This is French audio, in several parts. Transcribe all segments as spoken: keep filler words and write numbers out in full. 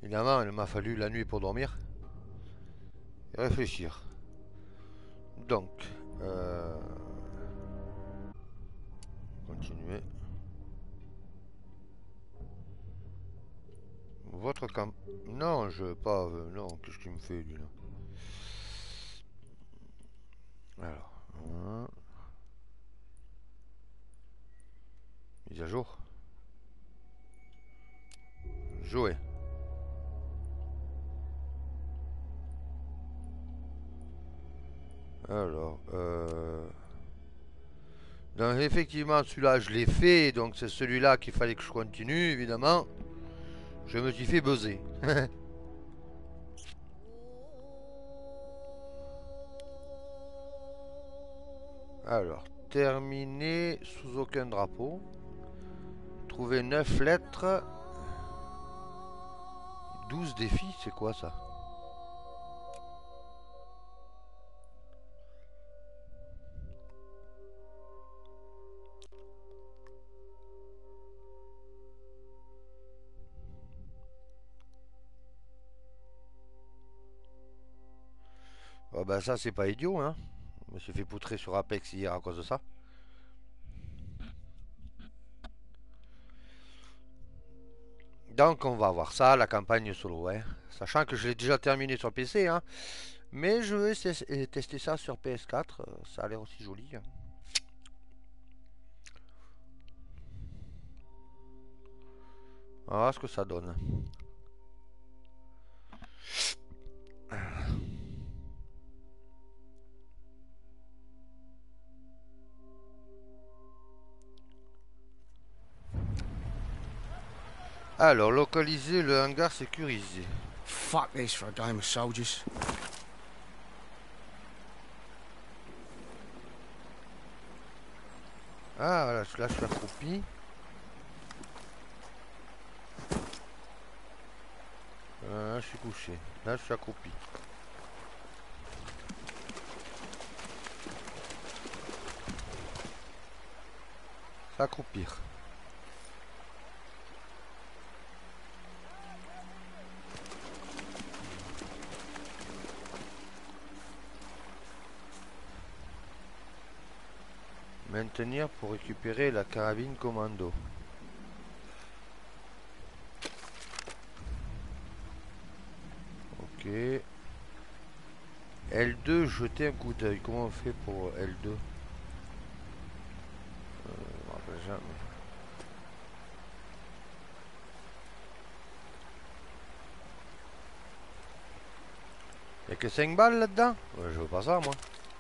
Évidemment, il m'a fallu la nuit pour dormir et réfléchir. Donc, euh... continuer. Votre camp... Non, je veux pas... Euh, non, qu'est-ce qu'il me fait, lui, là? Alors... Hein. Mise à jour. Jouer. Alors... Euh... Donc, effectivement, celui-là, je l'ai fait. Donc, c'est celui-là qu'il fallait que je continue, évidemment. Je me suis fait buzzer. Alors, terminer sous aucun drapeau. Trouver neuf lettres. douze défis, c'est quoi ça? Oh bah ça c'est pas idiot hein. Je me suis fait poutrer sur Apex hier à cause de ça. Donc on va voir ça, la campagne solo, hein. Sachant que je l'ai déjà terminé sur P C, hein. Mais je vais tester ça sur P S quatre, ça a l'air aussi joli. On va voir ce que ça donne. Alors, localiser le hangar sécurisé. Fuck this for a game of soldiers. Ah voilà, là je suis accroupi. Euh, là je suis couché. Là je suis accroupi. S'accroupir. Maintenir pour récupérer la carabine commando. Ok. L deux, jeter un coup d'œil. Comment on fait pour L deux? euh, Je me rappelle jamais. Y'a que cinq balles là-dedans? Ouais, je veux pas ça moi.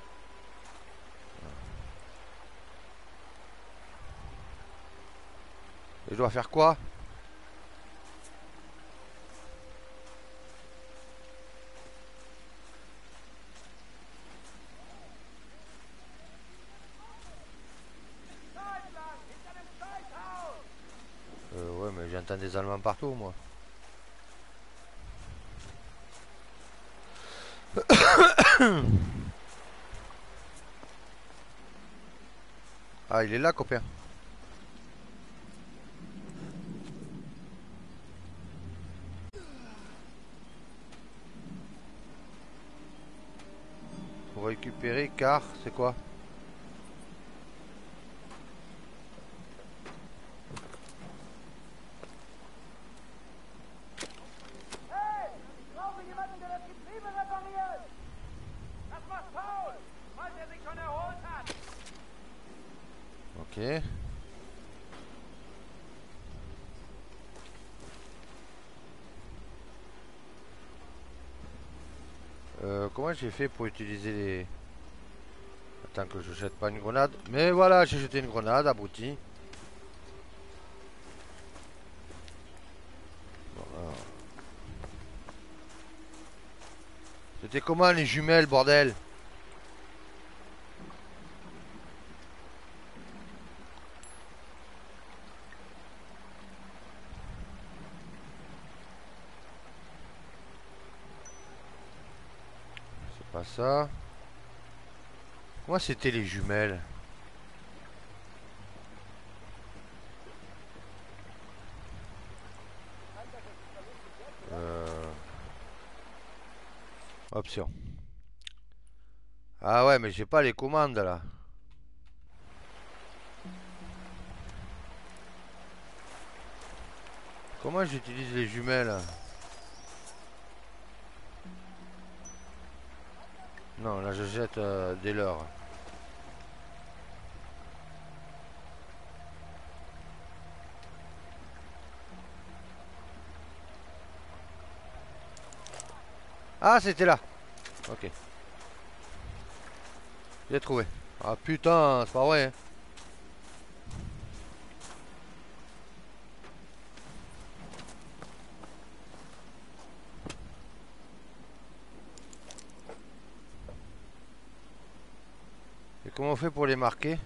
Et je dois faire quoi? Euh, ouais, mais j'entends des Allemands partout, moi. Ah, il est là, copain. Pour récupérer, car, c'est quoi? Ok. Euh, comment j'ai fait pour utiliser les... Attends que je jette pas une grenade. Mais voilà, j'ai jeté une grenade, abruti. Voilà. C'était comment les jumelles, bordel? C'est pas ça. Comment c'était les jumelles? Euh... Option. Ah ouais, mais j'ai pas les commandes là. Comment j'utilise les jumelles? Non, là je jette euh, des leurres. Ah, c'était là. Ok. J'ai trouvé. Ah putain, c'est pas vrai, hein. Et comment on fait pour les marquer?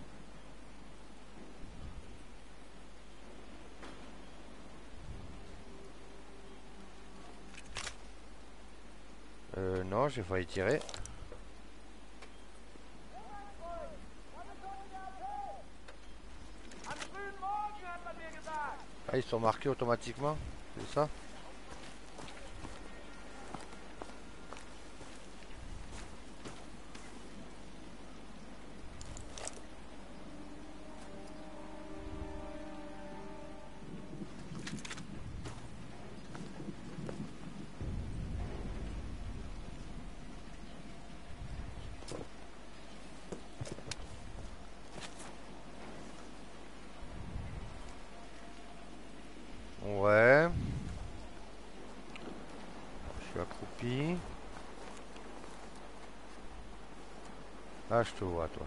Euh, non, j'ai failli tirer. Ah, ils sont marqués automatiquement, c'est ça? Ouais. Je suis accroupi. Ah, je te vois, toi.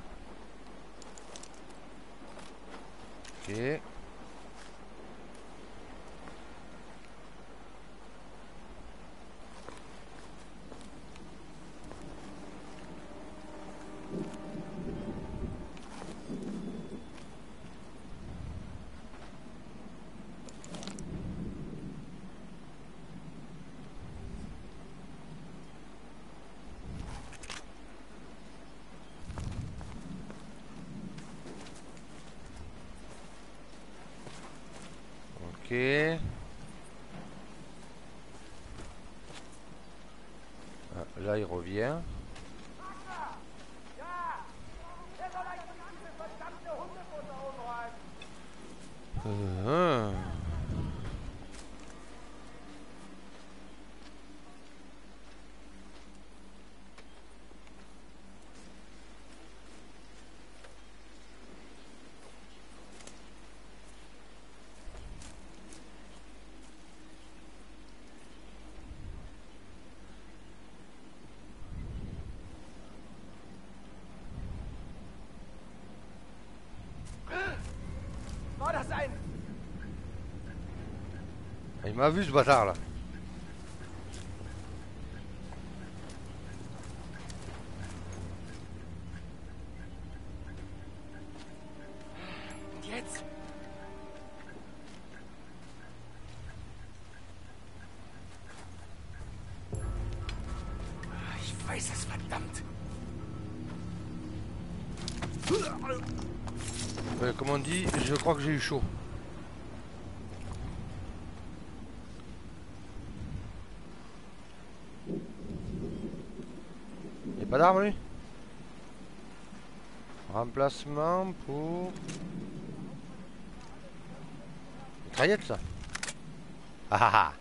Ok. Ok. Ah, là, il revient. Euh, hein. Il m'a vu ce bâtard là. Jetzt? Ich weiß es, verdammt. Euh, comme on dit, je crois que j'ai eu chaud. Il n'y a pas d'arme lui? Remplacement pour... Mitraillette ça. Ah ah ah.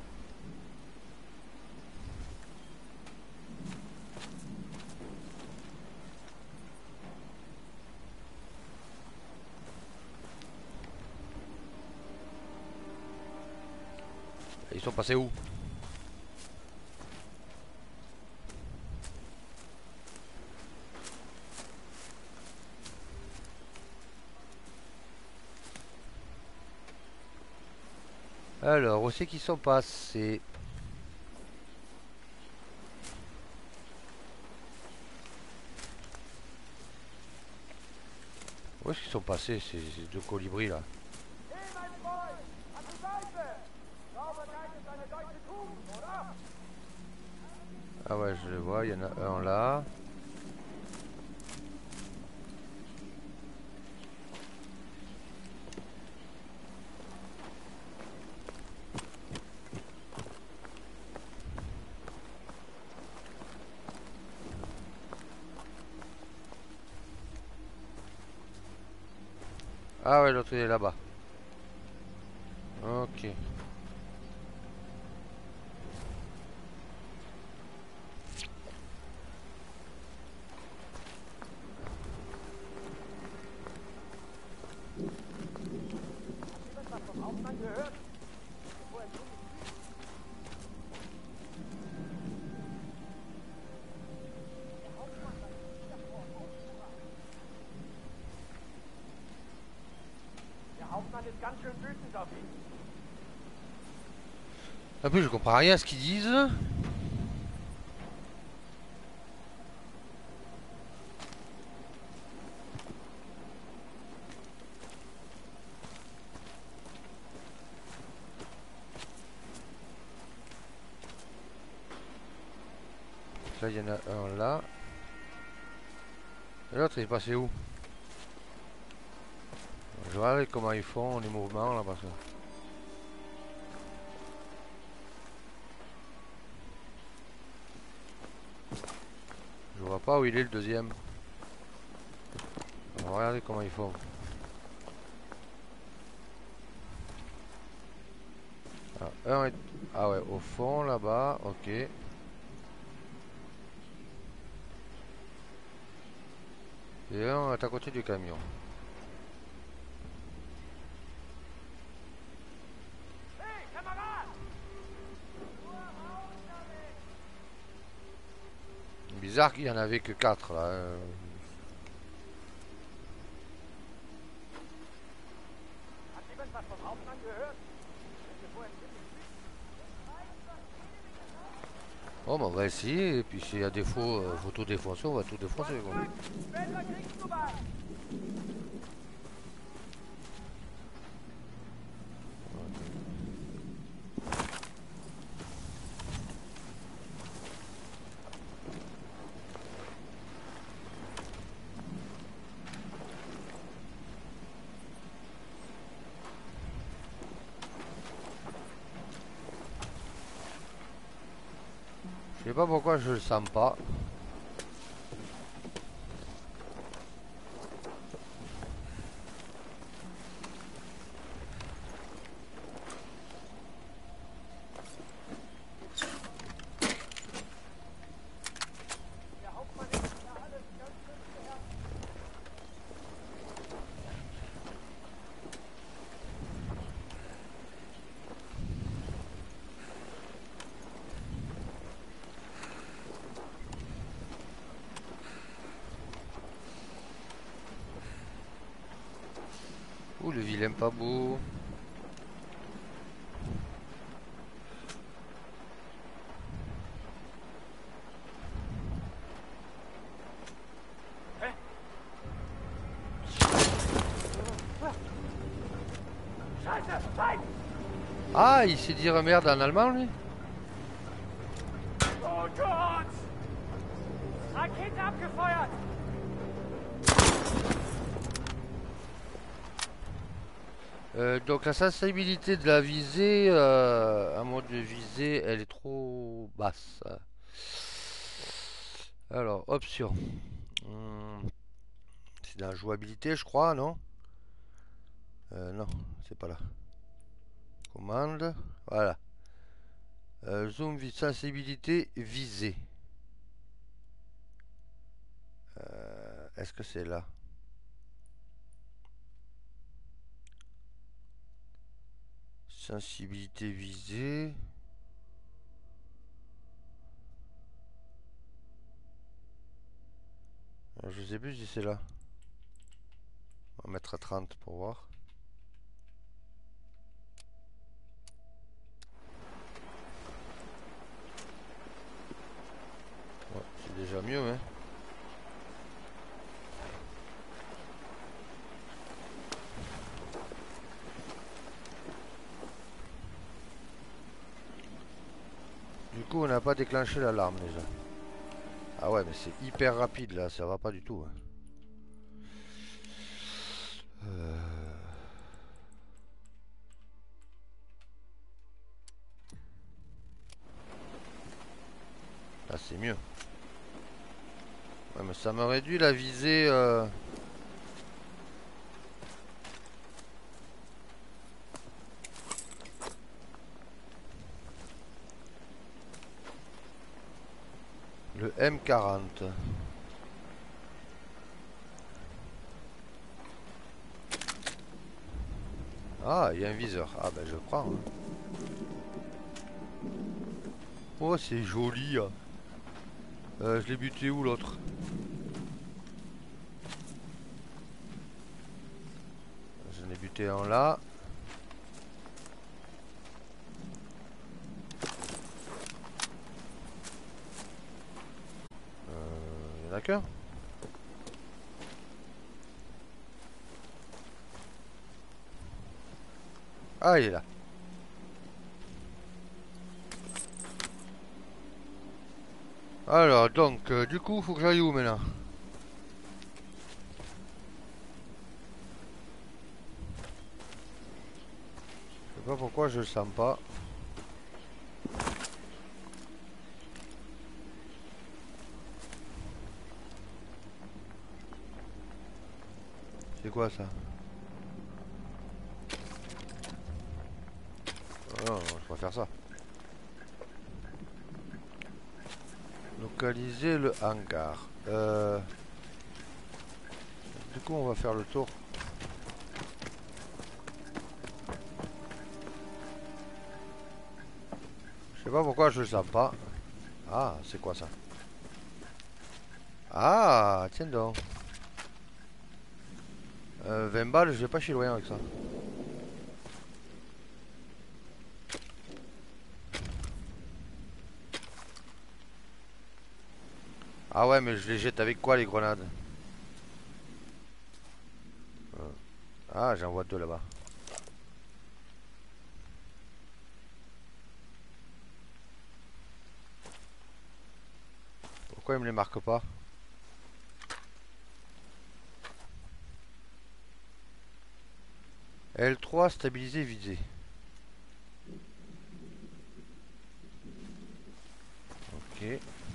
Ils sont passés où? Alors, où c'est qu'ils sont passés? Où est-ce qu'ils sont passés ces, ces deux colibris là? Ah ouais, je le vois, il y en a un là. Ah ouais, l'autre il est là-bas. Ok. En plus, je comprends rien à ce qu'ils disent. Là, il y en a un là. Et l'autre, il est passé où? Je vais regarder comment ils font les mouvements là parce que. Je vois pas où il est le deuxième. On va regarder comment ils font. Ah, un est... ah ouais, au fond là-bas, ok. Et un est à côté du camion. Bizarre qu'il y en avait que quatre là. euh. Bon, bah, on va essayer. Et puis s'il y a défaut, euh, faut tout défoncer, on va tout défoncer quoi. Je sais pas pourquoi je le sens pas. Ouh, le vilain pas beau. Ah, il sait dire merde en allemand lui. Oh Gott! Rakete abgefeuert! Euh, donc la sensibilité de la visée, euh, à mode de visée, elle est trop basse. Alors, option. Hmm, c'est dans la jouabilité, je crois, non? Euh, non, c'est pas là. Commande, voilà. Euh, zoom, sensibilité, visée. Euh, Est-ce que c'est là? Sensibilité visée. Euh, Je sais plus si c'est là. On va mettre à trente pour voir. Ouais, c'est déjà mieux, hein. Du coup, on n'a pas déclenché l'alarme déjà. Ah ouais, mais c'est hyper rapide là, ça va pas du tout. Hein. Euh... Là, c'est mieux. Ouais, mais ça me réduit la visée. Euh... Le M quarante. Ah, il y a un viseur. Ah ben je prends. Hein. Oh, c'est joli. Hein. Euh, je l'ai buté où l'autre? J'en ai buté un là. Il y en a qu'un. Ah, il est là. Alors, donc, euh, du coup, faut que j'aille où maintenant? Je sais pas pourquoi je le sens pas. C'est quoi ça? Oh non, non, je peux pas faire ça. Localiser le hangar. Euh... Du coup, on va faire le tour. Je sais pas pourquoi je le sens pas. Ah, c'est quoi ça? Ah, tiens donc. Euh, vingt balles, je vais pas chez loin avec ça. Ah ouais, mais je les jette avec quoi les grenades? Euh, Ah, j'en vois deux là-bas. Pourquoi il me les marque pas? L trois, stabilisé, visé. Ok.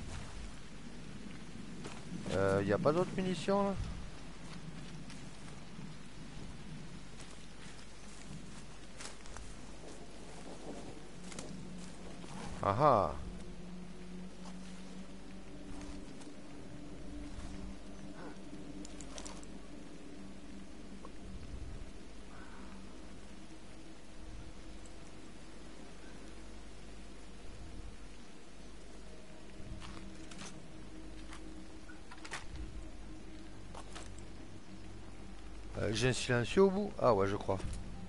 Euh, y a pas d'autres munitions là? Ah ah. Euh, J'ai un silencieux au bout? Ah ouais, je crois.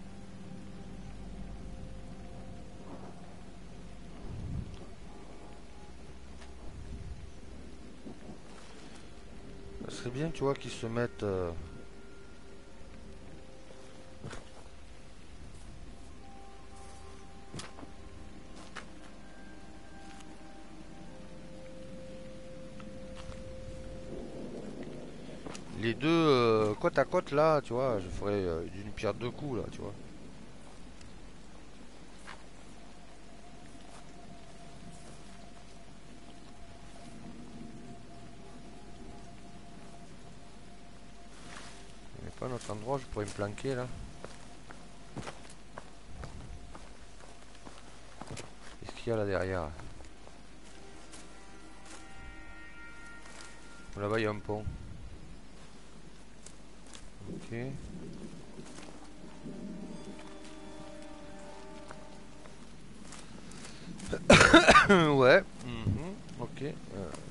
Ça serait bien, tu vois, qu'ils se mettent... euh, les deux euh, côte à côte là, tu vois, je ferais euh, d'une pierre deux coups là, tu vois. Il n'y a pas un autre endroit où je pourrais me planquer là. Qu'est-ce qu'il y a là derrière? Là-bas il y a un pont. Ok. Ouais. Mhm. Ok. Euh,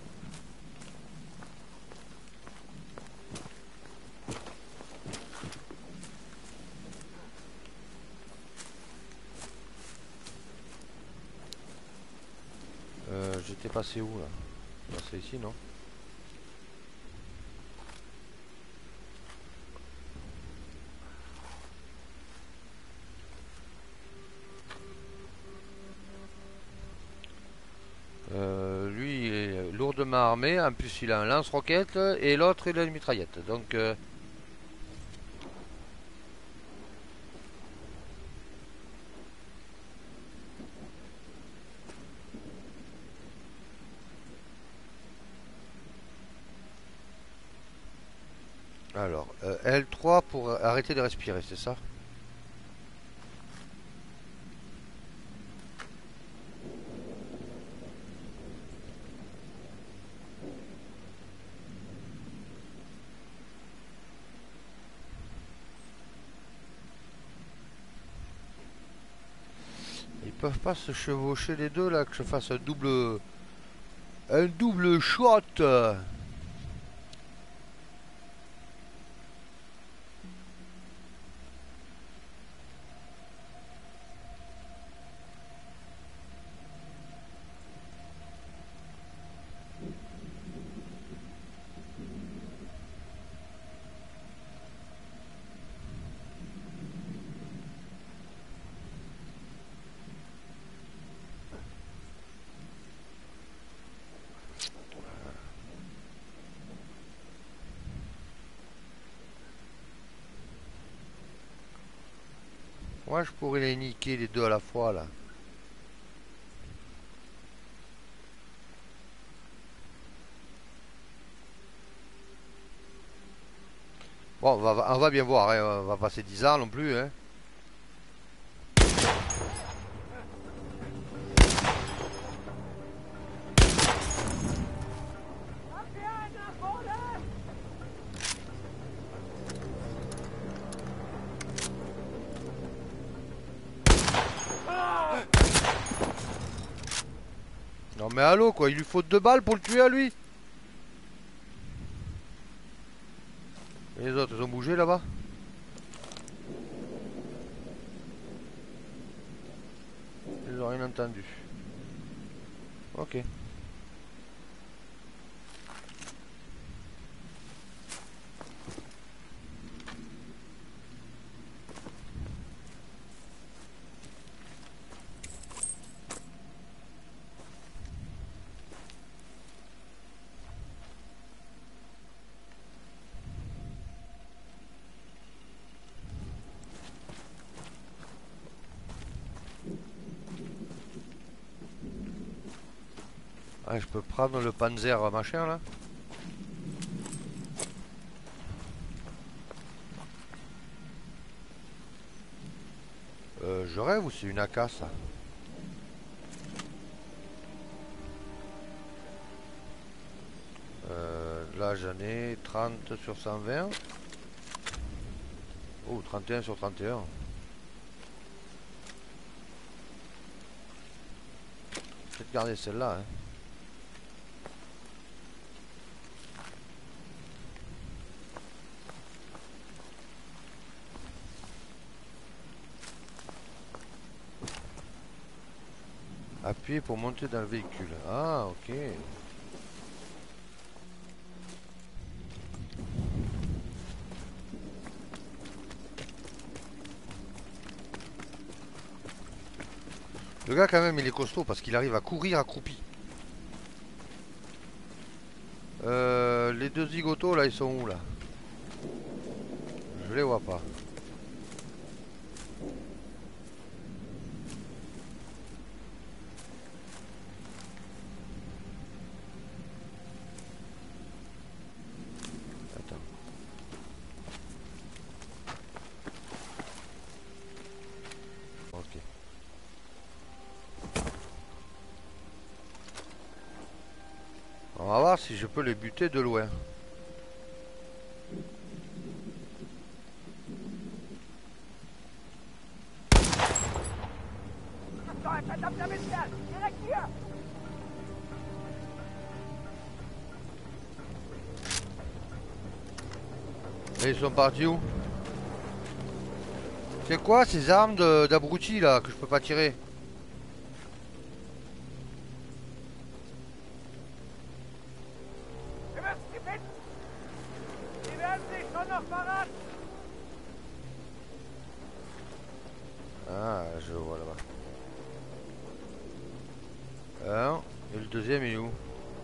euh, J'étais passé où là? Passé ici, non? Euh, lui il est lourdement armé, en plus il a un lance-roquette et l'autre il a une mitraillette. Donc euh, alors euh, L trois pour arrêter de respirer, c'est ça? peuvent pas se chevaucher les deux là, que je fasse un double... Un double shot. Moi je pourrais les niquer les deux à la fois là. Bon, on va, on va bien voir, hein. On va passer dix ans non plus. Hein. Non mais allô quoi, il lui faut deux balles pour le tuer à lui. Et les autres ils ont bougé là-bas. Ils ont rien entendu. Ok. Ah, je peux prendre le Panzer machin là. Euh, je rêve ou c'est une A K ça? euh, Là j'en ai trente sur cent vingt. Oh, trente et un sur trente et un. Je vais te garder celle-là. Hein. Appuyez pour monter dans le véhicule. Ah, ok. Le gars quand même il est costaud parce qu'il arrive à courir accroupi. Euh, les deux zigotos là ils sont où là? Je les vois pas. Attends. Ok. On va voir si je peux les buter de loin. Et ils sont partis où? C'est quoi ces armes d'abrutis là que je peux pas tirer? Ah, je vois là-bas. Un. Et le deuxième il est où?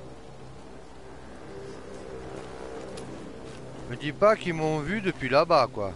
Me dis pas qu'ils m'ont vu depuis là-bas quoi.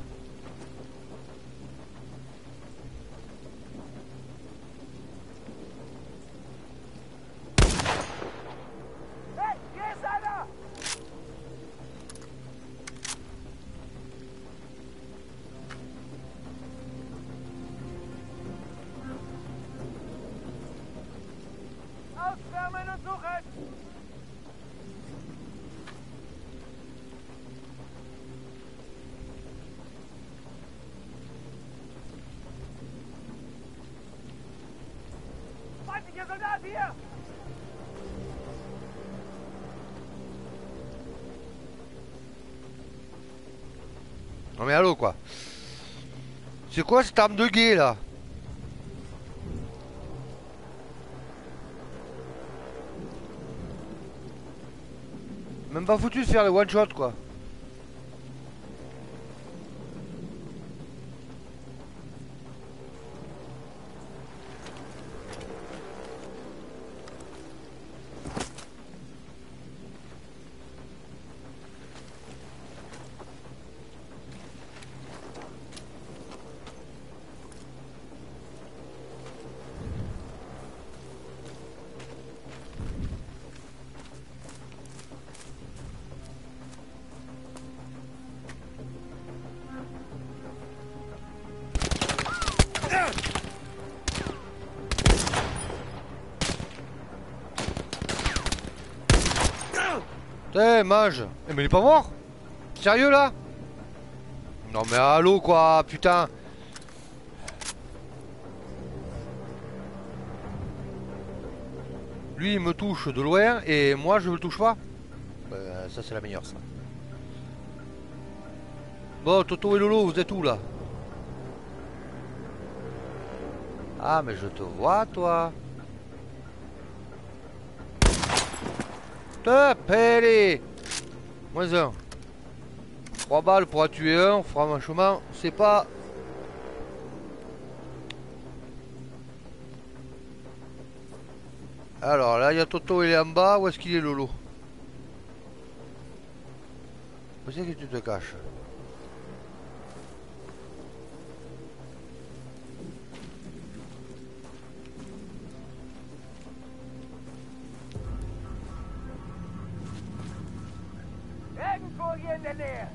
Feindlicher Soldat hier! Non mais allô quoi. C'est quoi cette arme de guet là? Même pas foutu de faire le one shot quoi. Eh, mange. Eh, mais il est pas mort? Sérieux là? Non mais allô quoi, putain. Lui il me touche de loin et moi je le touche pas. Bah, ça c'est la meilleure ça. Bon, Toto et Lolo, vous êtes où là? Ah mais je te vois toi. Top, allez. Moins un. Trois balles pour en tuer un, franchement, c'est pas... Alors là, il y a Toto, il est en bas. Où est-ce qu'il est, Lolo? Où c'est que tu te caches? Irgendwo hier in der Nähe.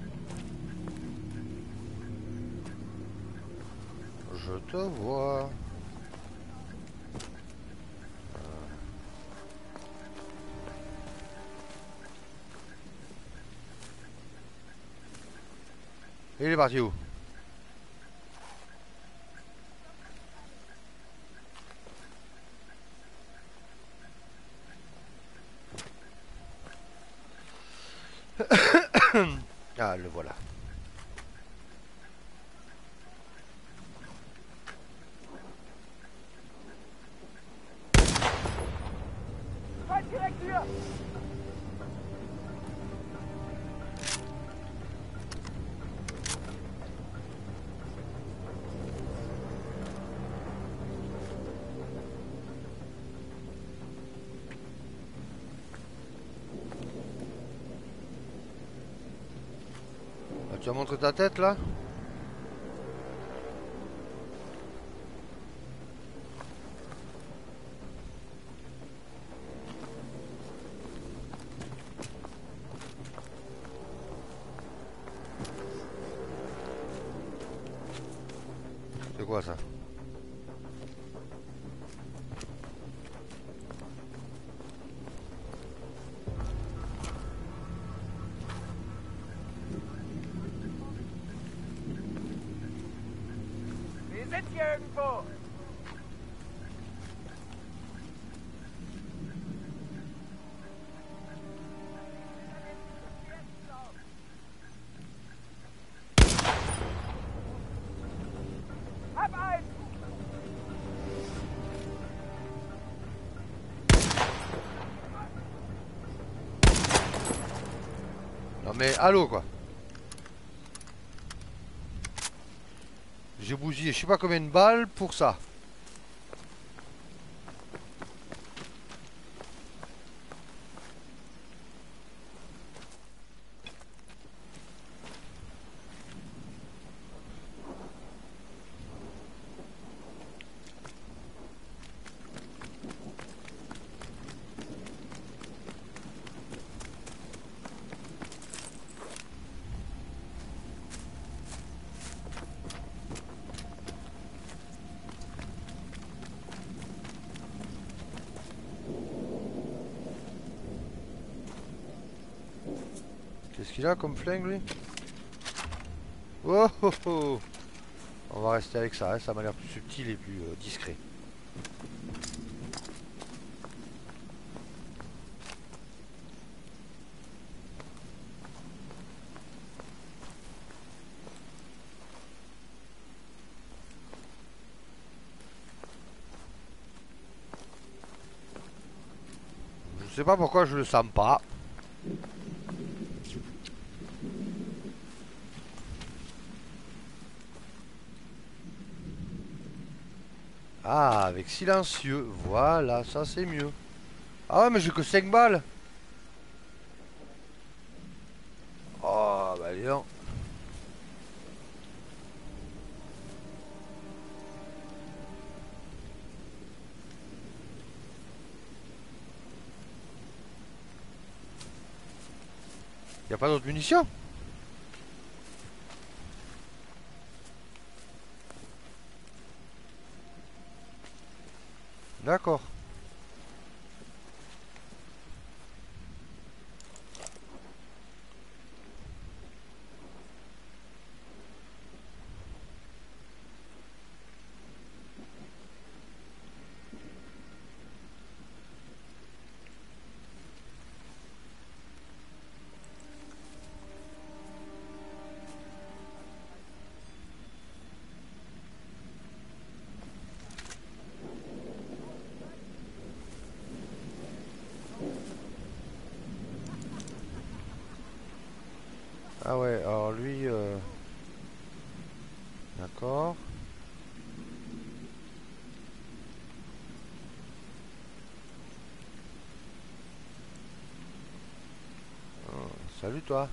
Je te vois. Il est parti où? Ah, le voilà. Feind direkt hier! Ah, tu as montré ta tête là? C'est quoi ça? Wir sind hier irgendwo! Hab einen! Non mais allô quoi. J'ai bousillé je sais pas combien de balles pour ça. Qu'est-ce qu'il a comme flingue lui? Oh oh oh. On va rester avec ça, hein, ça m'a l'air plus subtil et plus euh, discret. Je sais pas pourquoi je le sens pas. Ah, avec silencieux. Voilà, ça c'est mieux. Ah ouais, mais j'ai que cinq balles. Oh, bah dis donc. Y a pas d'autres munitions? D'accord. Ah ouais, alors lui... euh, D'accord. Oh, salut toi.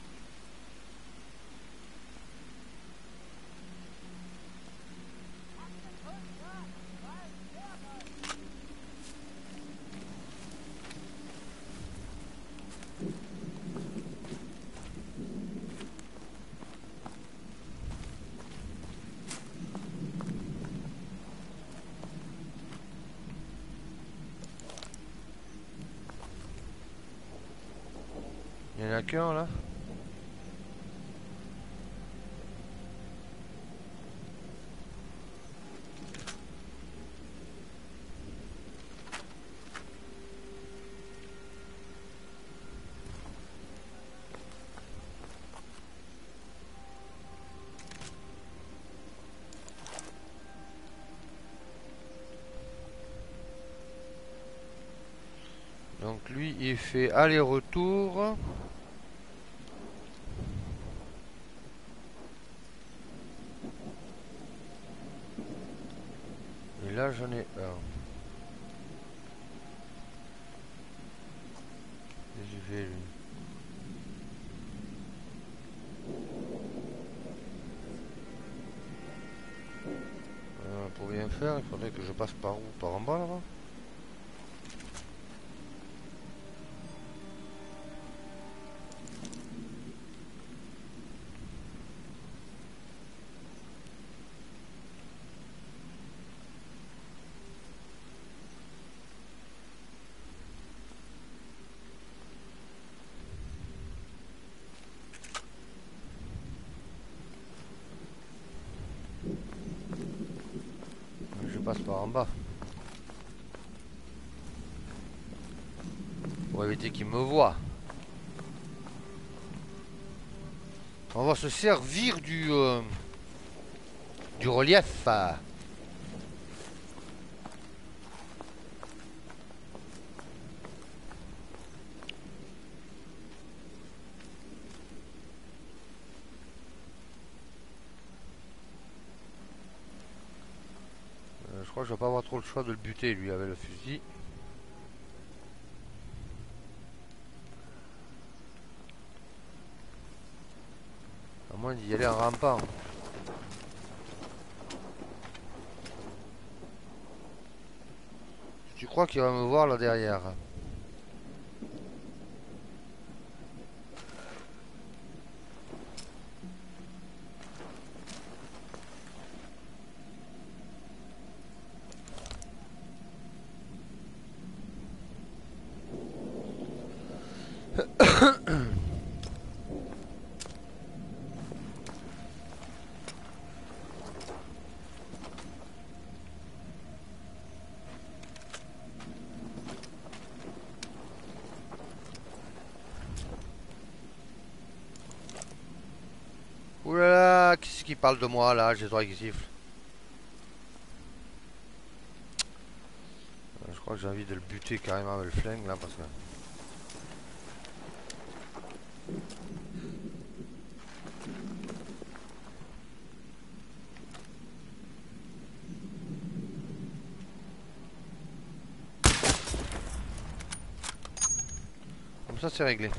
Il y en a qu'un là. Donc lui, il fait aller-retour. Et là, j'en ai un. Et j'y vais, lui. Euh, pour bien faire, il faudrait que je passe par où? Par en bas, là-bas? Je passe par en bas. Pour éviter qu'il me voie. On va se servir du... euh, du relief. euh. Euh, je crois que je vais pas avoir trop le choix de le buter, lui, avec le fusil. À moins d'y aller en rampant. Tu crois qu'il va me voir là derrière? Ouh là là, qui c'est qui parle de moi là? J'ai le droit qui siffle. Je crois crois que j'ai envie de le buter carrément avec le flingue là parce que... Comme ça c'est réglé.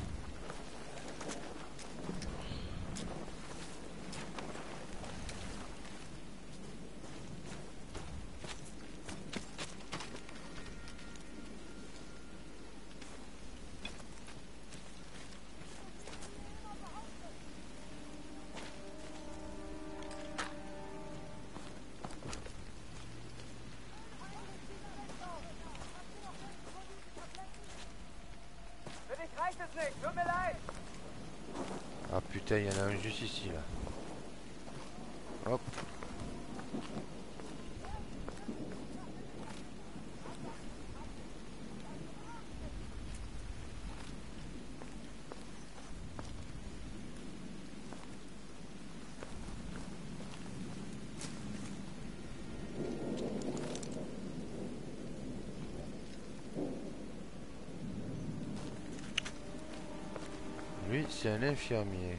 Für dich reicht es nicht. Tut mir leid. Ah putain, il y en a un juste ici là. Hop. Lui, c'est un infirmier.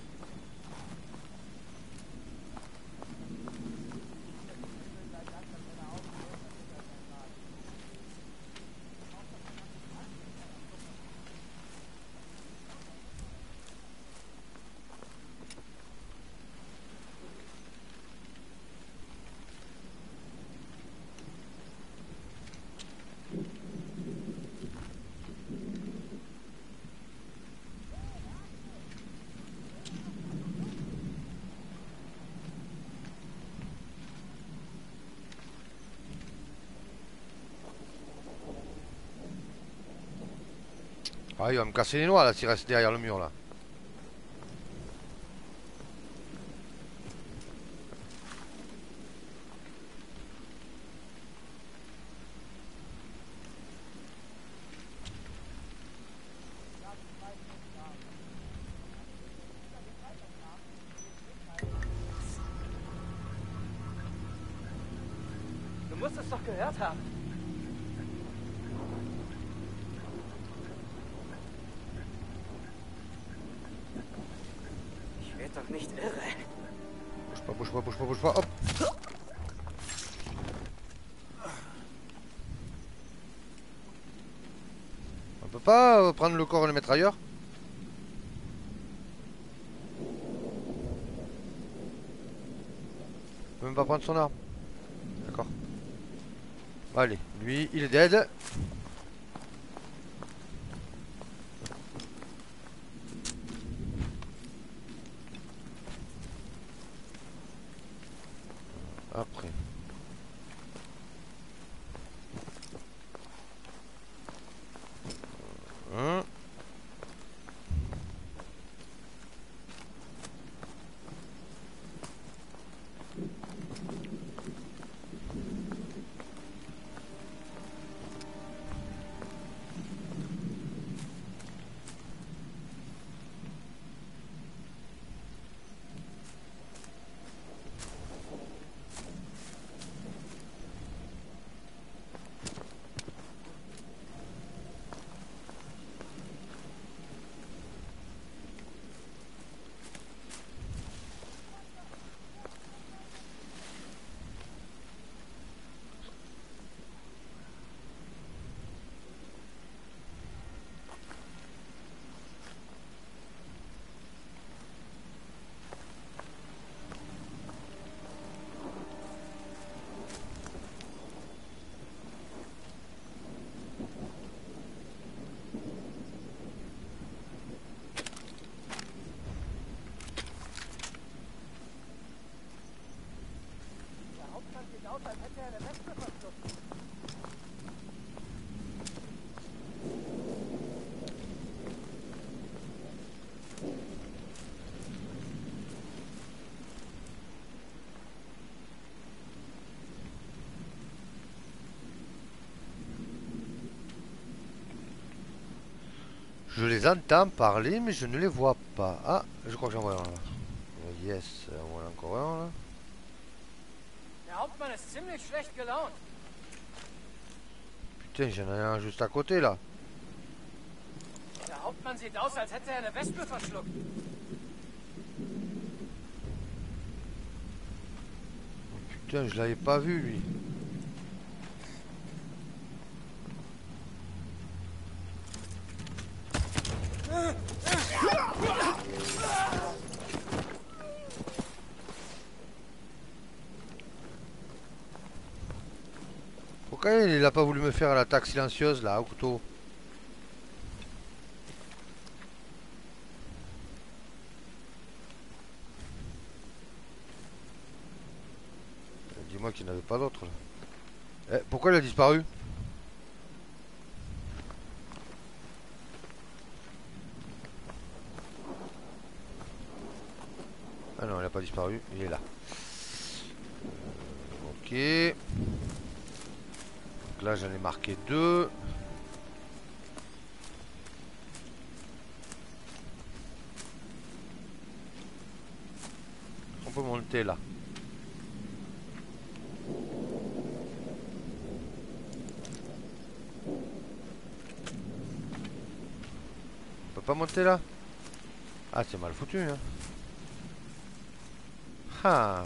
Ah, il va me casser les noix là s'il reste derrière le mur là. Du musst es doch gehört haben. Ich werd doch nicht irre. Bouge pas, bouge pas, bouge pas, bouge pas, hop. On peut pas euh, prendre le corps et le mettre ailleurs? On peut même pas prendre son arme. D'accord. Allez, lui, il est dead. Après. Hein? Der Hauptmann sieht aus, als hätte er eine Weste verschluckt. Je les entends parler, mais je ne les vois pas. Ah, je crois que j'en vois un là. Yes, on voit encore un là. Der Hauptmann ist ziemlich schlecht gelaunt. Putain, j'en ai un juste à côté là. Der Hauptmann sieht aus, als hätte er eine Wespe verschluckt. Putain, je l'avais pas vu lui. Pourquoi il a pas voulu me faire l'attaque silencieuse là au couteau? Dis-moi qu'il n'y en avait pas d'autre là. Eh, pourquoi il a disparu? Ah non, il n'a pas disparu, il est là. Ok. Donc là, j'en ai marqué deux. On peut monter là. On peut pas monter là? Ah, c'est mal foutu, hein. Ah.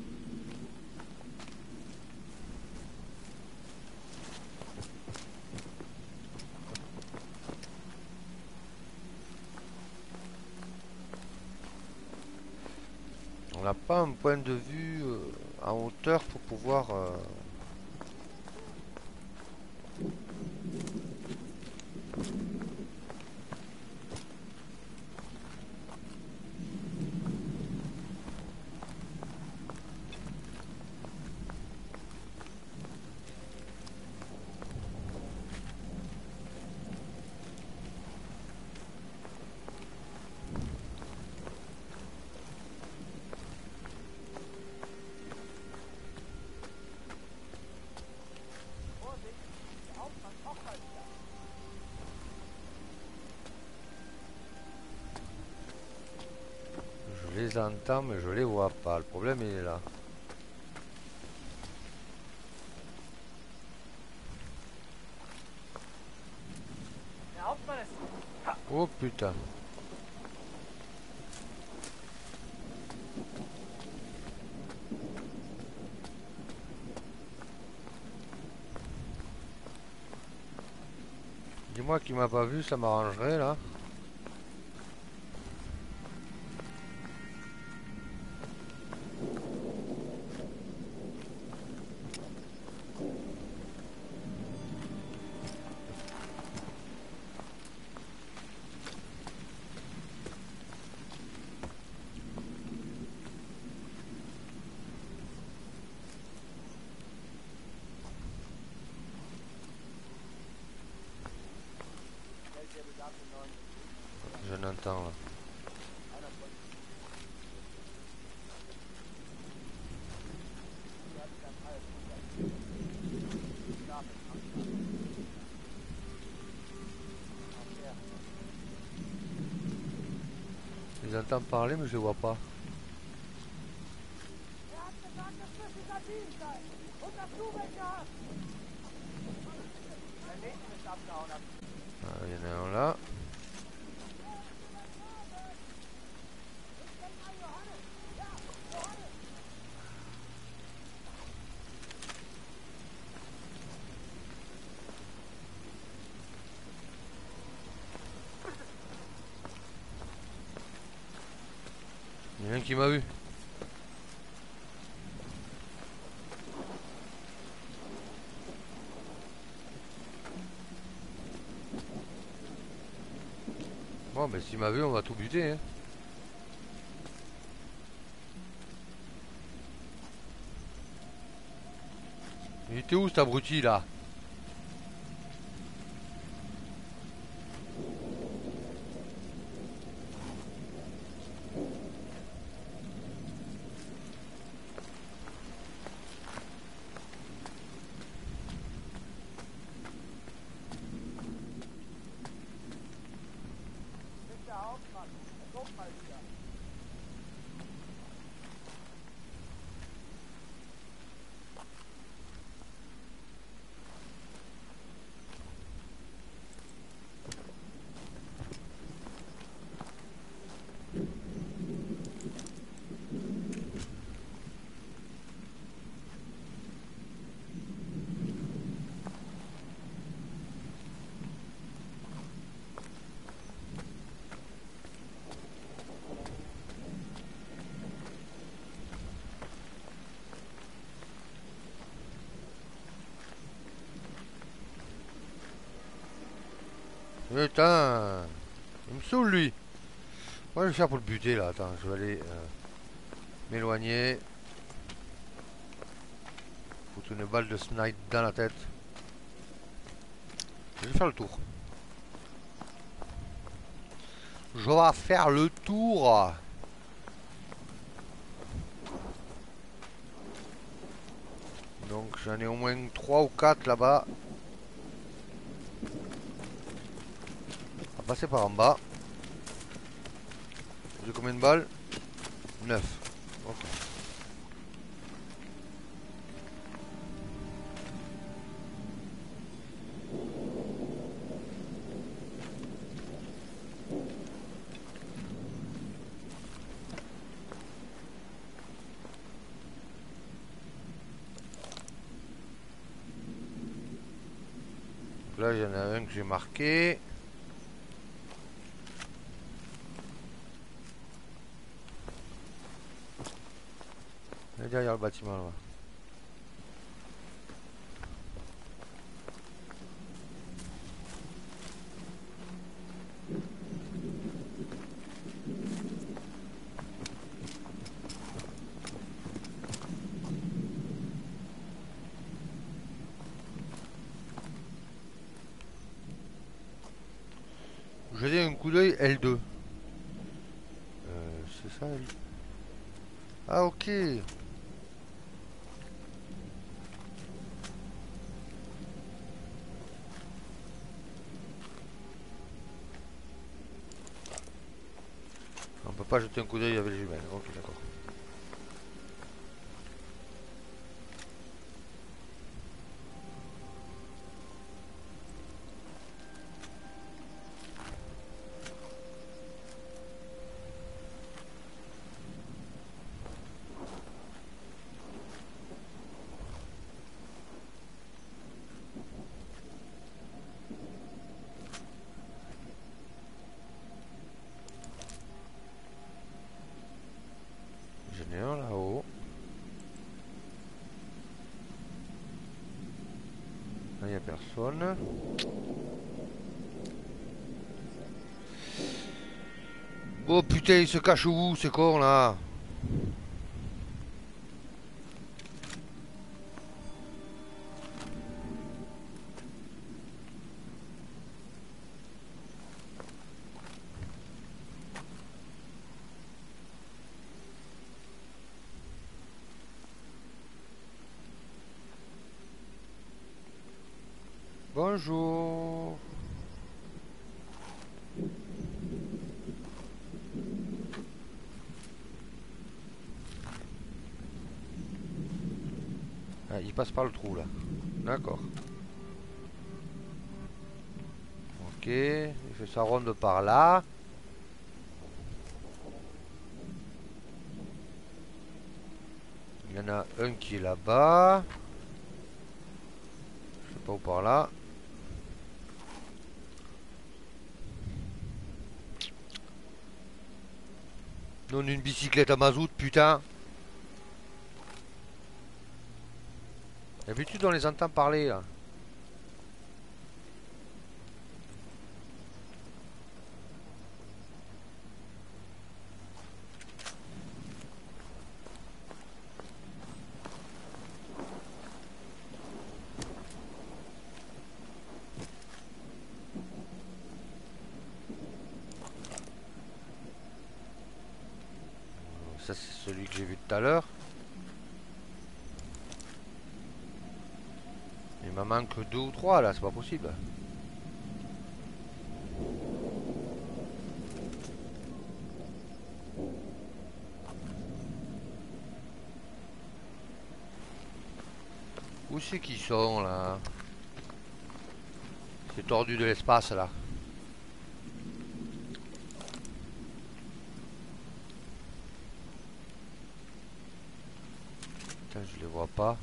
On n'a pas un point de vue euh, en hauteur pour pouvoir... Euh... Je les entends mais je les vois pas. Le problème il est là. Der Hauptmann ist... Oh putain. Dis-moi qu'il m'a pas vu, ça m'arrangerait là. Je n'entends là. Je les entends parler mais je les vois pas. Er hat gesagt, das müsse Sabine sein. Und dass du welche hast. Der Mädchen ist abgehauen. Ah, il y en a un là. Il y en a un qui m'a vu. Bon, ben s'il m'a vu, on va tout buter. Hein. Il était où cet abruti là? Der Hauptmann. Er kommt mal wieder. Putain, il me saoule lui. Moi je vais faire pour le buter là. Attends, je vais aller euh, m'éloigner. Foutre une balle de snipe dans la tête. Je vais faire le tour. Je vais faire le tour. Donc j'en ai au moins trois ou quatre là-bas. On va passer par en bas. J'ai combien de balles? neuf. Ok. Là, il y en a un que j'ai marqué. Il est derrière le bâtiment là-bas. Jetez un coup d'œil L deux. Euh, c'est ça L deux. Ah ok. On peut pas jeter un coup d'œil avec les jumelles. Ok, d'accord. J'en ai un là-haut. Là, il n'y a personne. Oh putain, il se cache où, c'est con là? Bonjour. Ah, il passe par le trou là. D'accord. Ok, il fait sa ronde par là. Il y en a un qui est là-bas. Je sais pas où par là. Non, une bicyclette à mazout, putain. D'habitude, on les entend parler là. Ça, c'est celui que j'ai vu tout à l'heure. Il m'en manque deux ou trois là, c'est pas possible. Où c'est qu'ils sont là? C'est tordu de l'espace là. Putain, je les vois pas.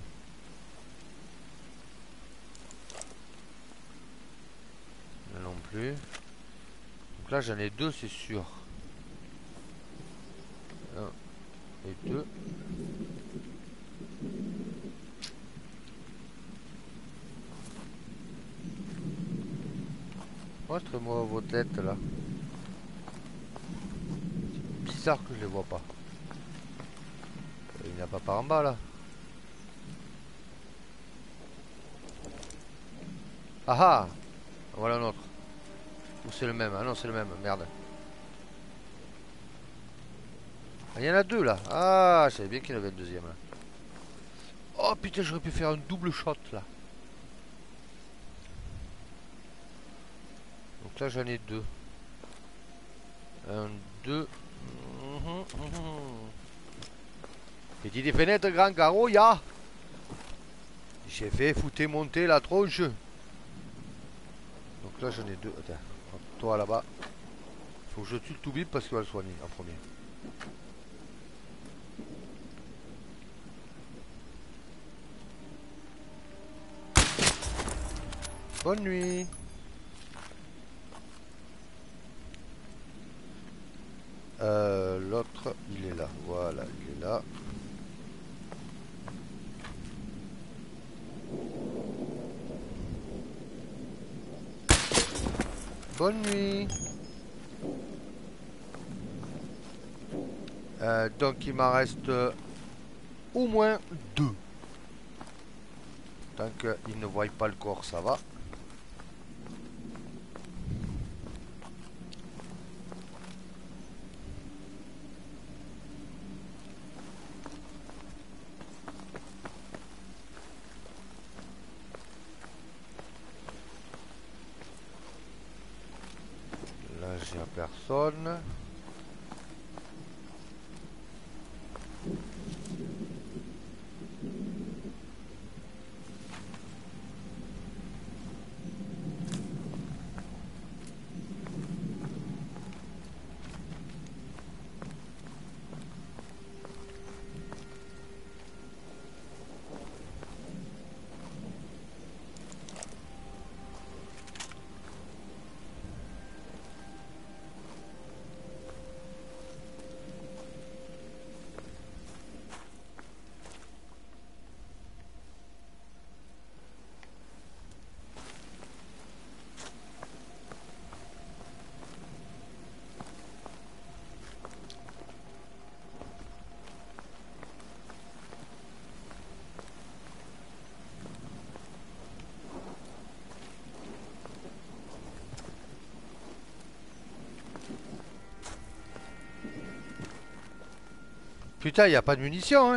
Là non plus. Donc là j'en ai deux, c'est sûr. Un et deux. Montre-moi vos têtes là. C'est bizarre que je les vois pas. Il n'y a pas par en bas là. Ah ah! Voilà un autre. Ou c'est le même? Ah non, c'est le même, merde. Ah, il y en a deux là. Ah, je savais bien qu'il y en avait un deuxième là. Oh putain, j'aurais pu faire un double shot là. Donc là, j'en ai deux. Un, deux. Petit des fenêtres, grand carreau, ya. J'ai fait fouter monter la tronche. Donc là, j'en ai deux. Attends, toi là-bas. Faut que je tue le toubib parce qu'il va le soigner en premier. Bonne nuit. Euh, l'autre, il est là. Voilà, il est là. Bonne nuit. Euh, donc il m'en reste euh, au moins deux. Tant qu'ils ne voient pas le corps, ça va. Là, j'ai personne. Putain, il n'y a pas de munitions, hein.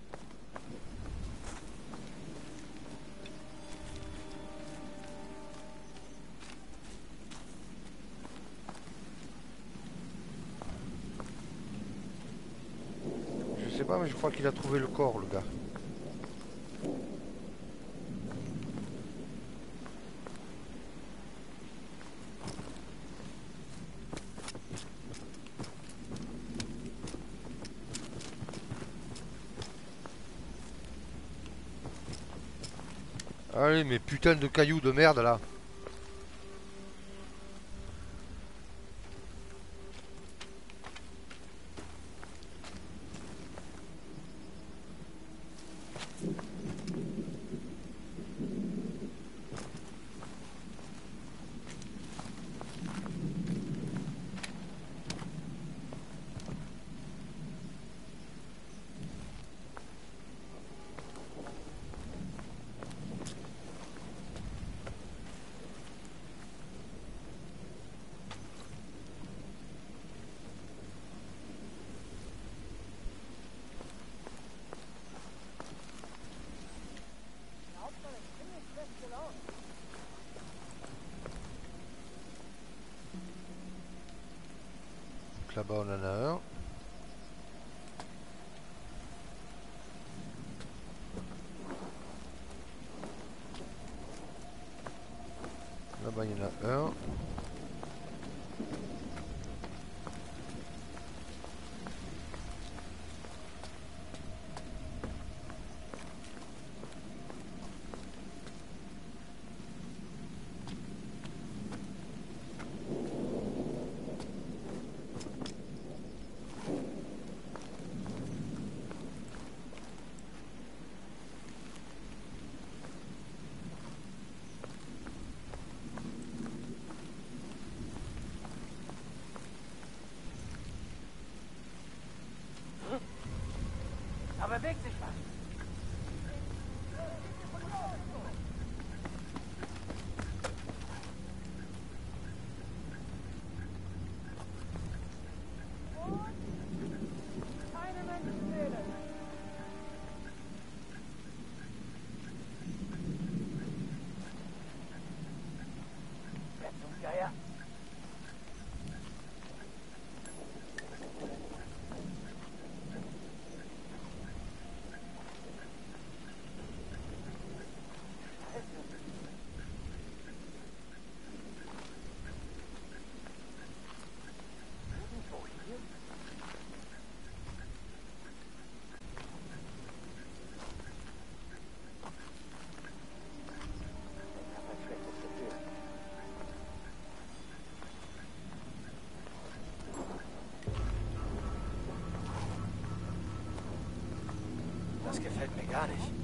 Je sais pas, mais je crois qu'il a trouvé le corps, le gars. Allez, mais putain de cailloux de merde, là. Der Hauptmann ist ziemlich schlecht gelaunt. Donc là-bas, on en a un. Là-bas, il y en a un. bewegt sich was. Keine Menschenseele. Wer zum Geier? Das gefällt mir gar nicht.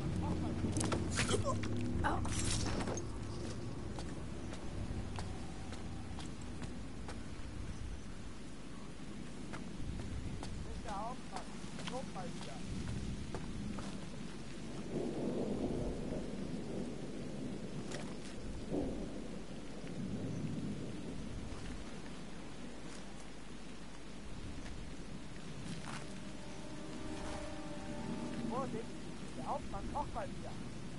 Vorsicht, der Hauptmann kocht mal wieder.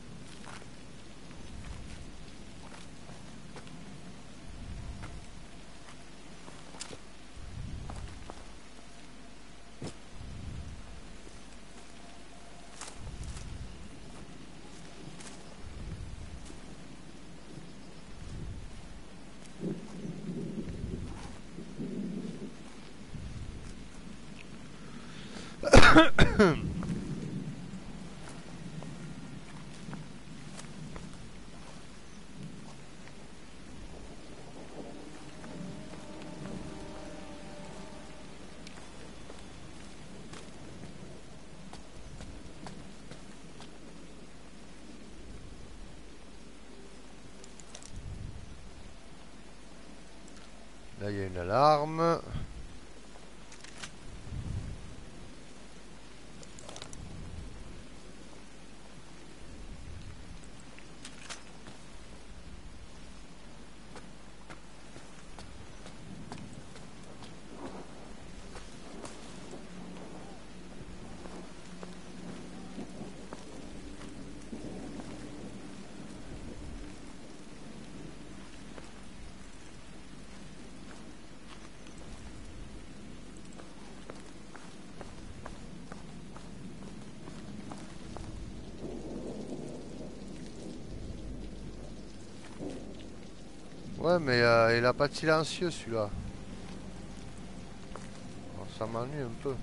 Là, il y a une alarme. Ouais, mais euh, il a pas de silencieux celui-là. Alors, ça m'ennuie un peu.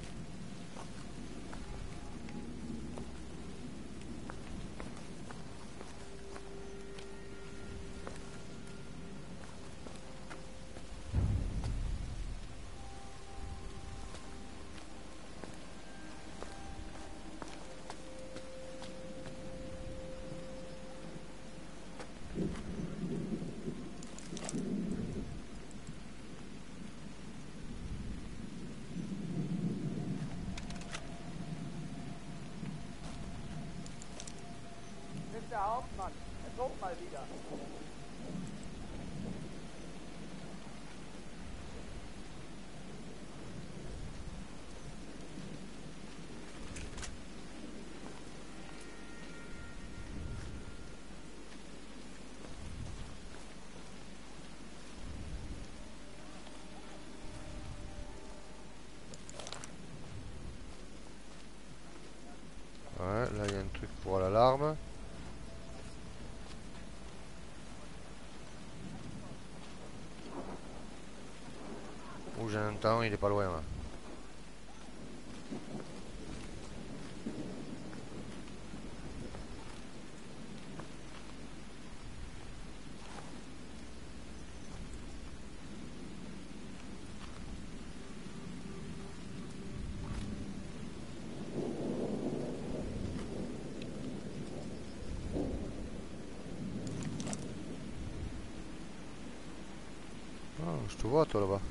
Ist der Hauptmann. Er kocht mal wieder. Ouais, là il y a un truc pour l'alarme. Où j'entends, il est pas loin là. Ah, je te vois toi là-bas.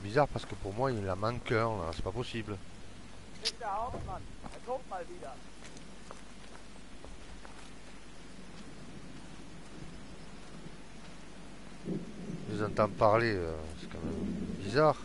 bizarre parce que pour moi il en manque un là, c'est pas possible. Nicht der Hauptmann. Er tobt mal wieder. Je les entends parler, euh, c'est quand même bizarre.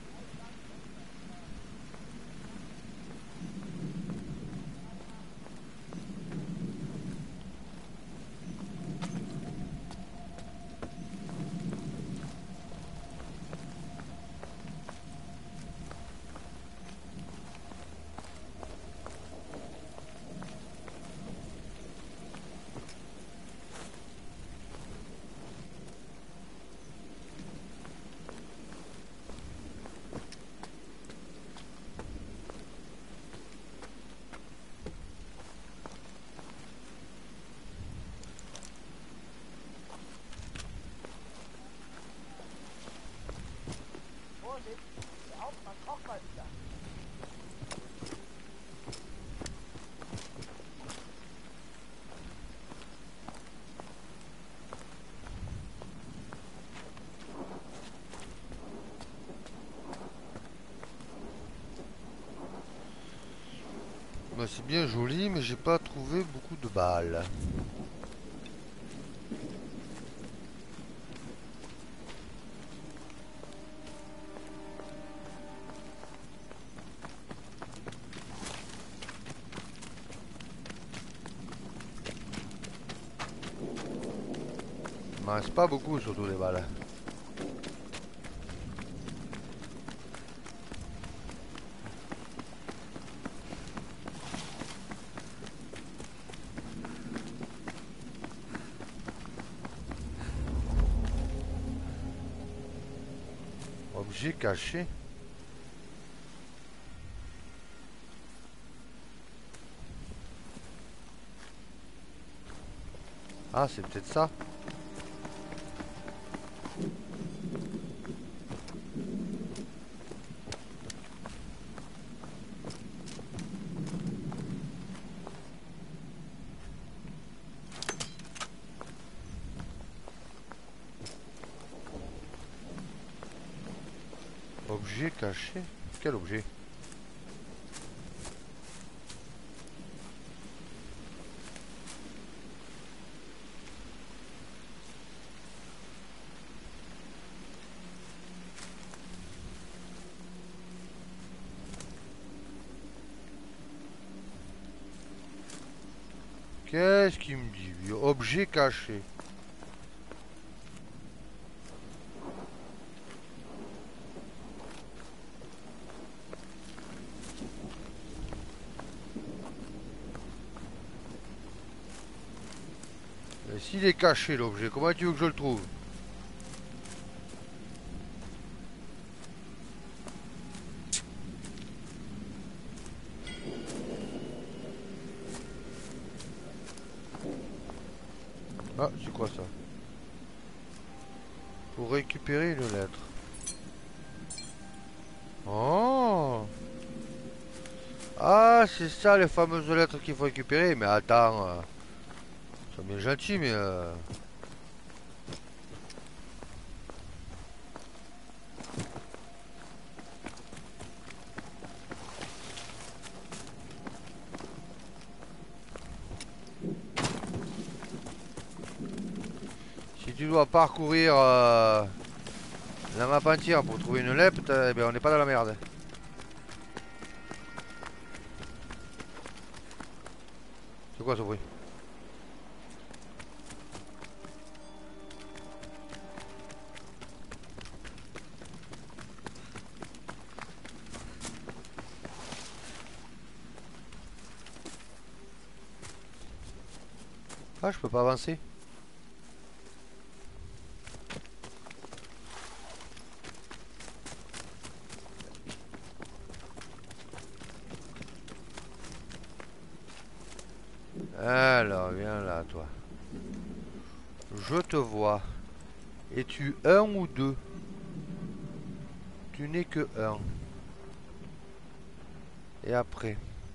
Vorsicht. Der Hauptmann kocht mal wieder. Bah, c'est bien joli, mais j'ai pas trouvé beaucoup de balles. Il m'en reste pas beaucoup, surtout les balles. Objet caché. Ah, c'est peut-être ça. Objet caché. Quel objet? Qu'est-ce qu'il me dit, lui? Objet caché. Et s'il est caché, l'objet, comment tu veux que je le trouve? Ah, c'est quoi ça? Pour récupérer une lettre. Oh! Ah, c'est ça les fameuses lettres qu'il faut récupérer. Mais attends, euh, ils sont bien gentils, mais... euh, si tu dois parcourir euh, la map entière pour trouver une lettre, eh ben, on n'est pas dans la merde. C'est quoi ce bruit? Ah, je peux pas avancer. Alors, viens là, toi. Je te vois. Es-tu un ou deux? Tu n'es que un. Et après?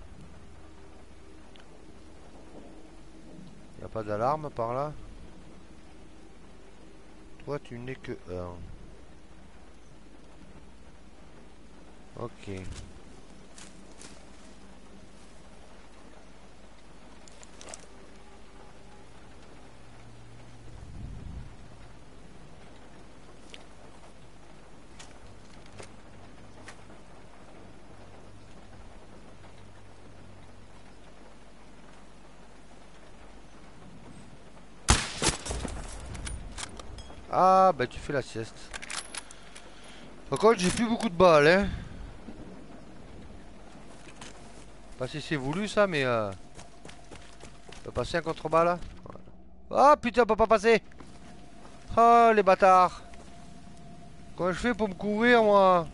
Y a pas d'alarme par là? Toi, tu n'es que un. Ok. Ah bah tu fais la sieste. Par contre j'ai plus beaucoup de balles hein. Pas si c'est voulu ça mais euh... on peut passer un contre-balle là. Ah putain on peut pas passer. Oh les bâtards. Comment je fais pour me couvrir moi?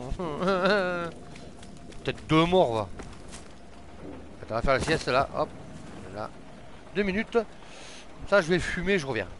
Peut-être deux morts va. Attends on va faire la sieste là. Hop. Là. Deux minutes. Comme ça je vais fumer je reviens.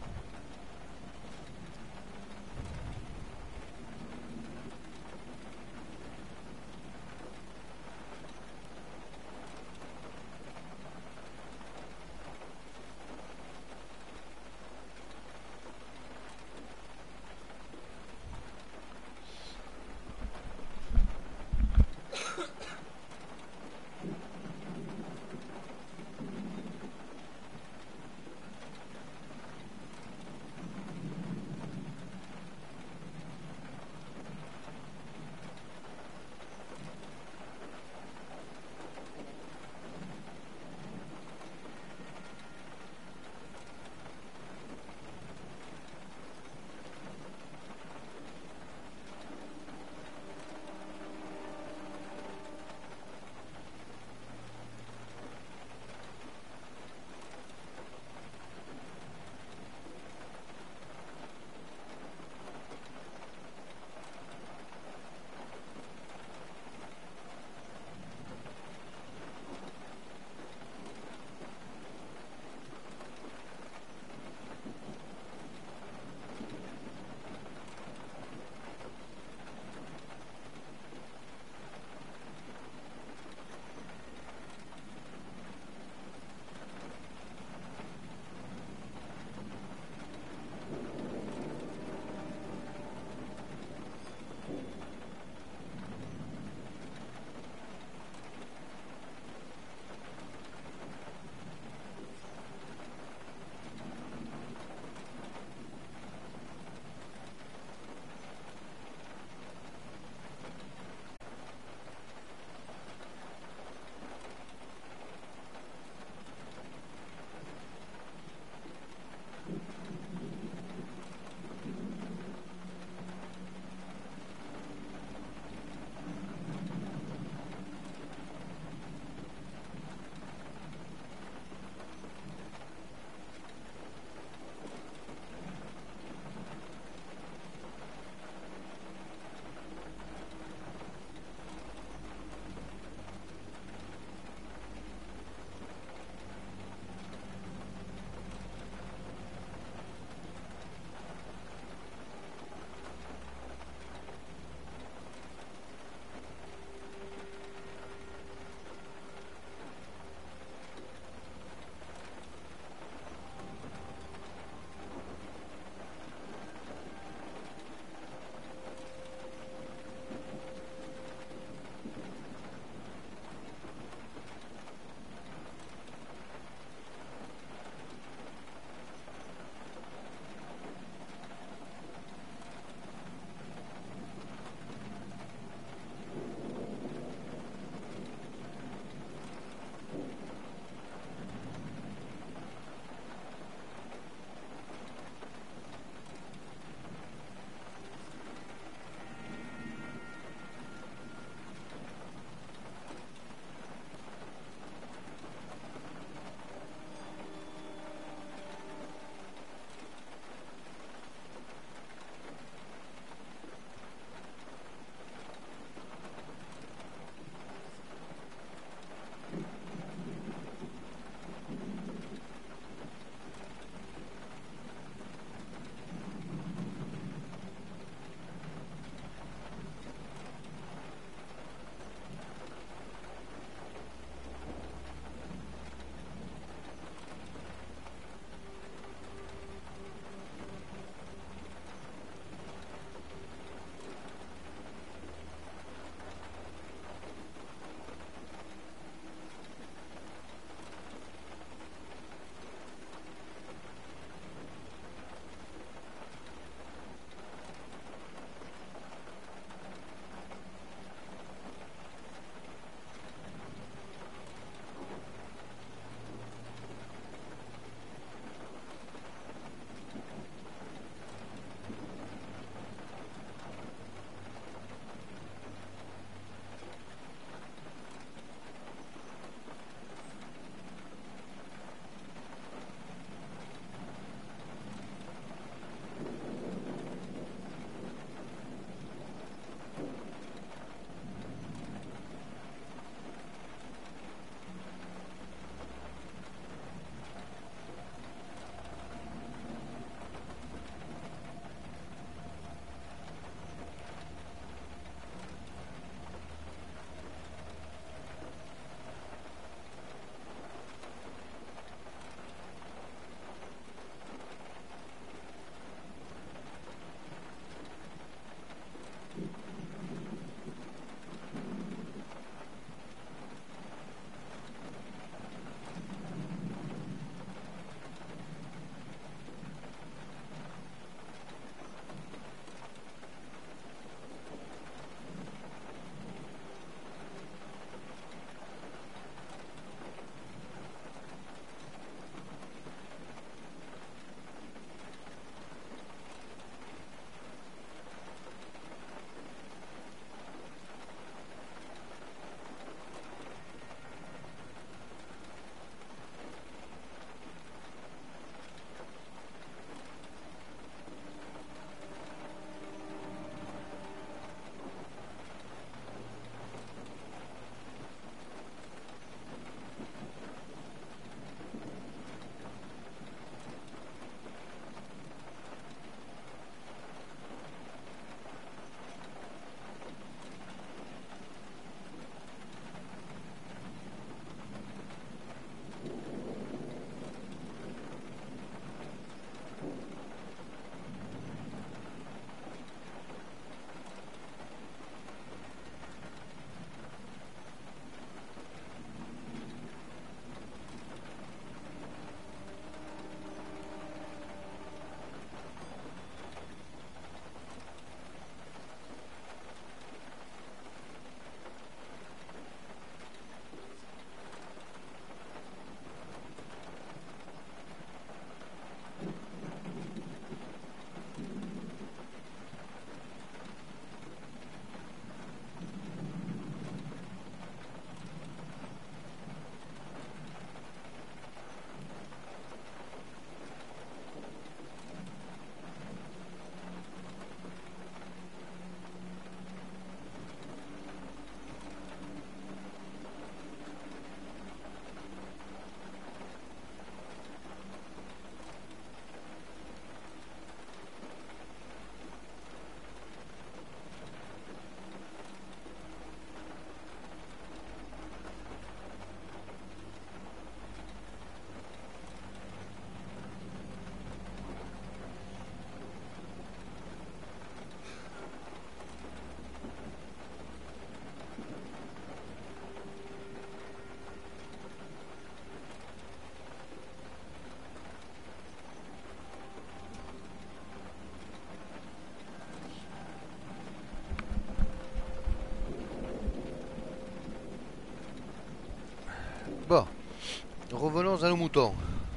Bon, revenons à nos moutons.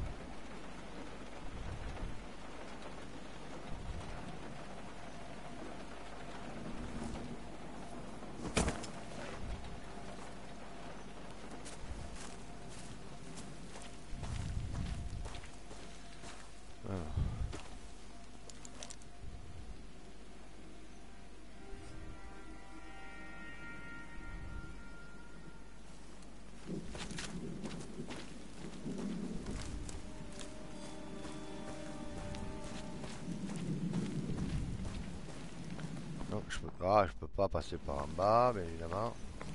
Non, je peux pas, je peux pas passer par en bas, bien évidemment.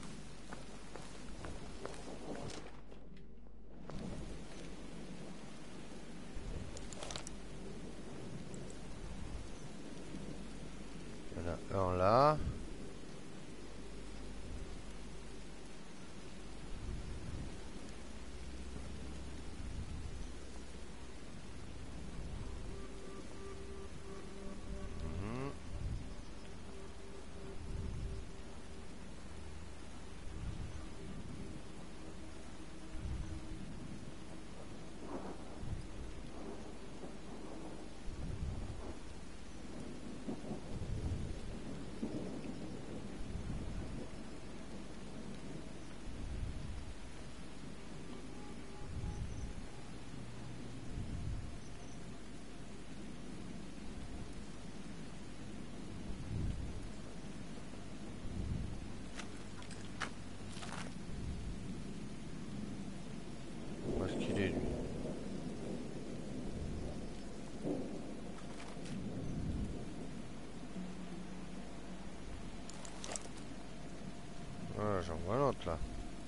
Il y en a un là. Mhm. Où est-ce qu'il est lui? Voilà, j'en vois un autre là.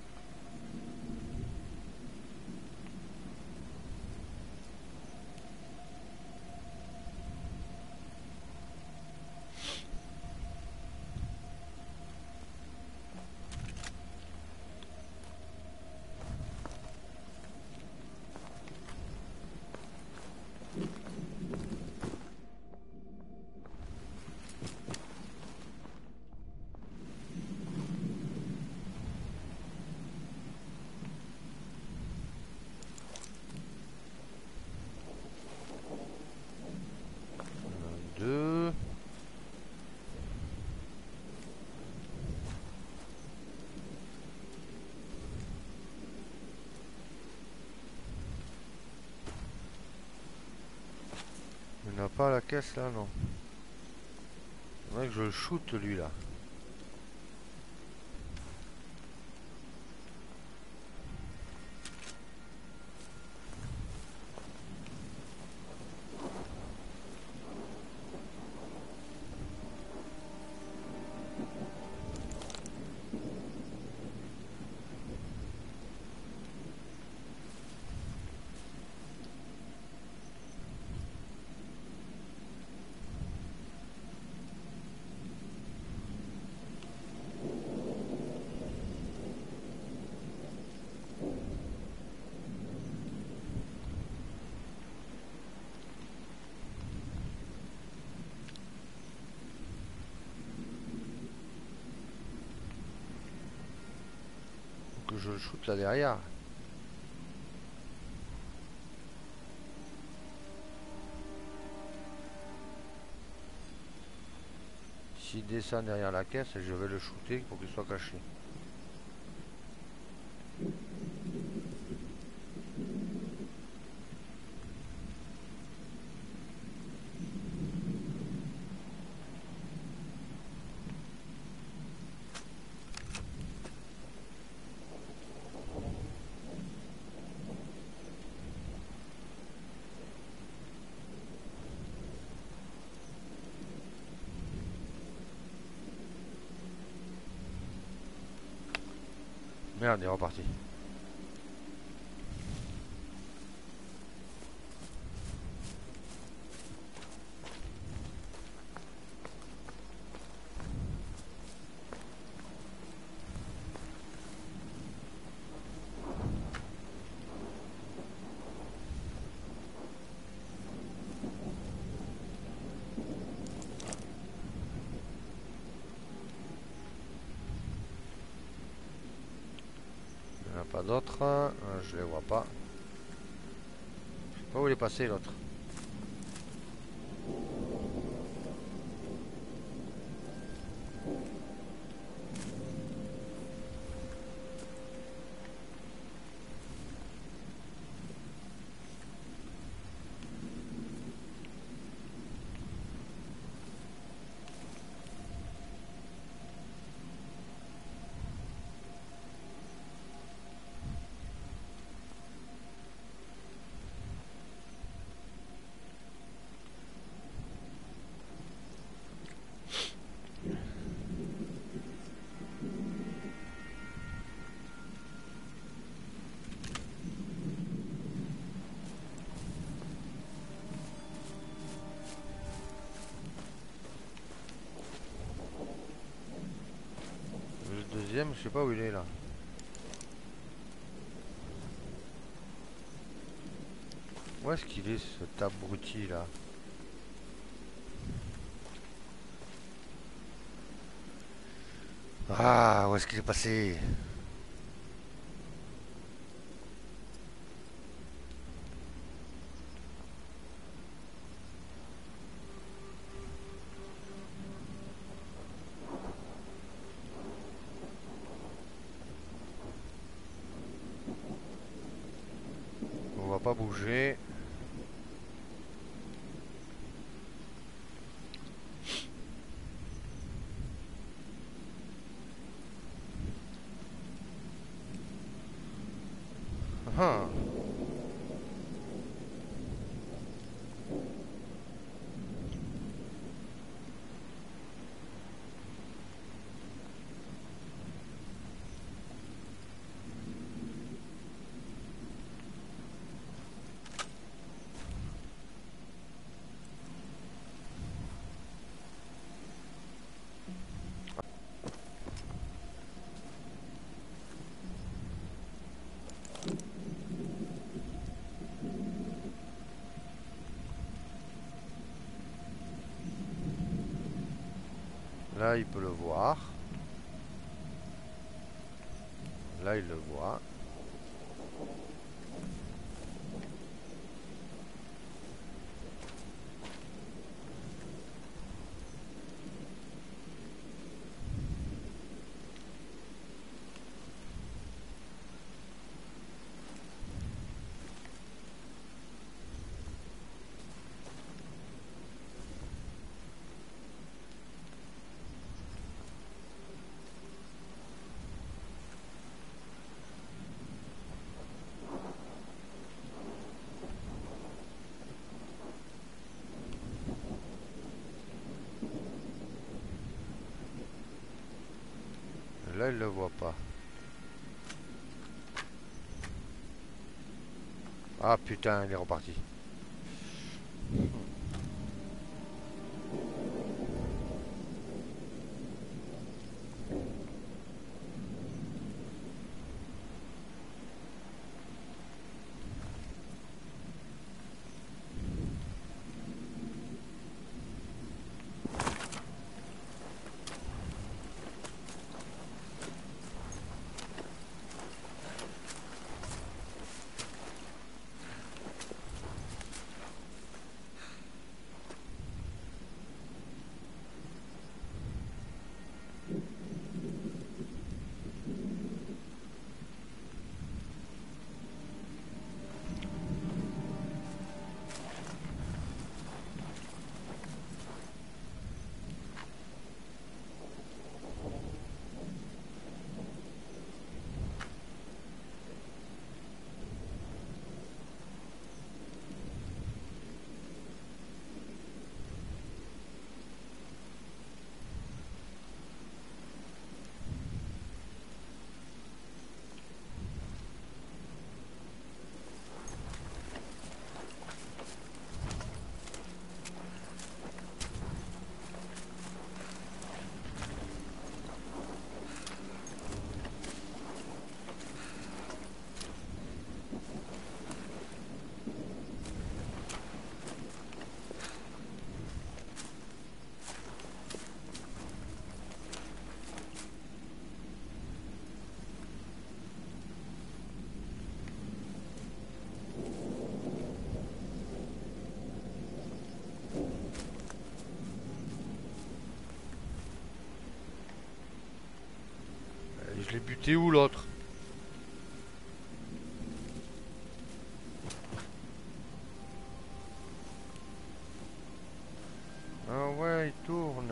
Deux. Il n'a pas à la caisse là, non. Il faudrait que je le shoot lui là. Faut que je le shoot là derrière. S'il descend derrière la caisse, je vais le shooter pour qu'il soit caché. Merde, il est reparti. Pas d'autres. Euh, je les vois pas. Je sais pas où il est passé l'autre. Le deuxième, je sais pas où il est là. Où est-ce qu'il est cet abruti là? Ah, où est-ce qu'il est passé? On va pas bouger. Ah. Là, il peut le voir. Là, il le voit. Là, il le voit pas. Ah putain, il est reparti. Je l'ai buté où l'autre? Ah ouais, il tourne.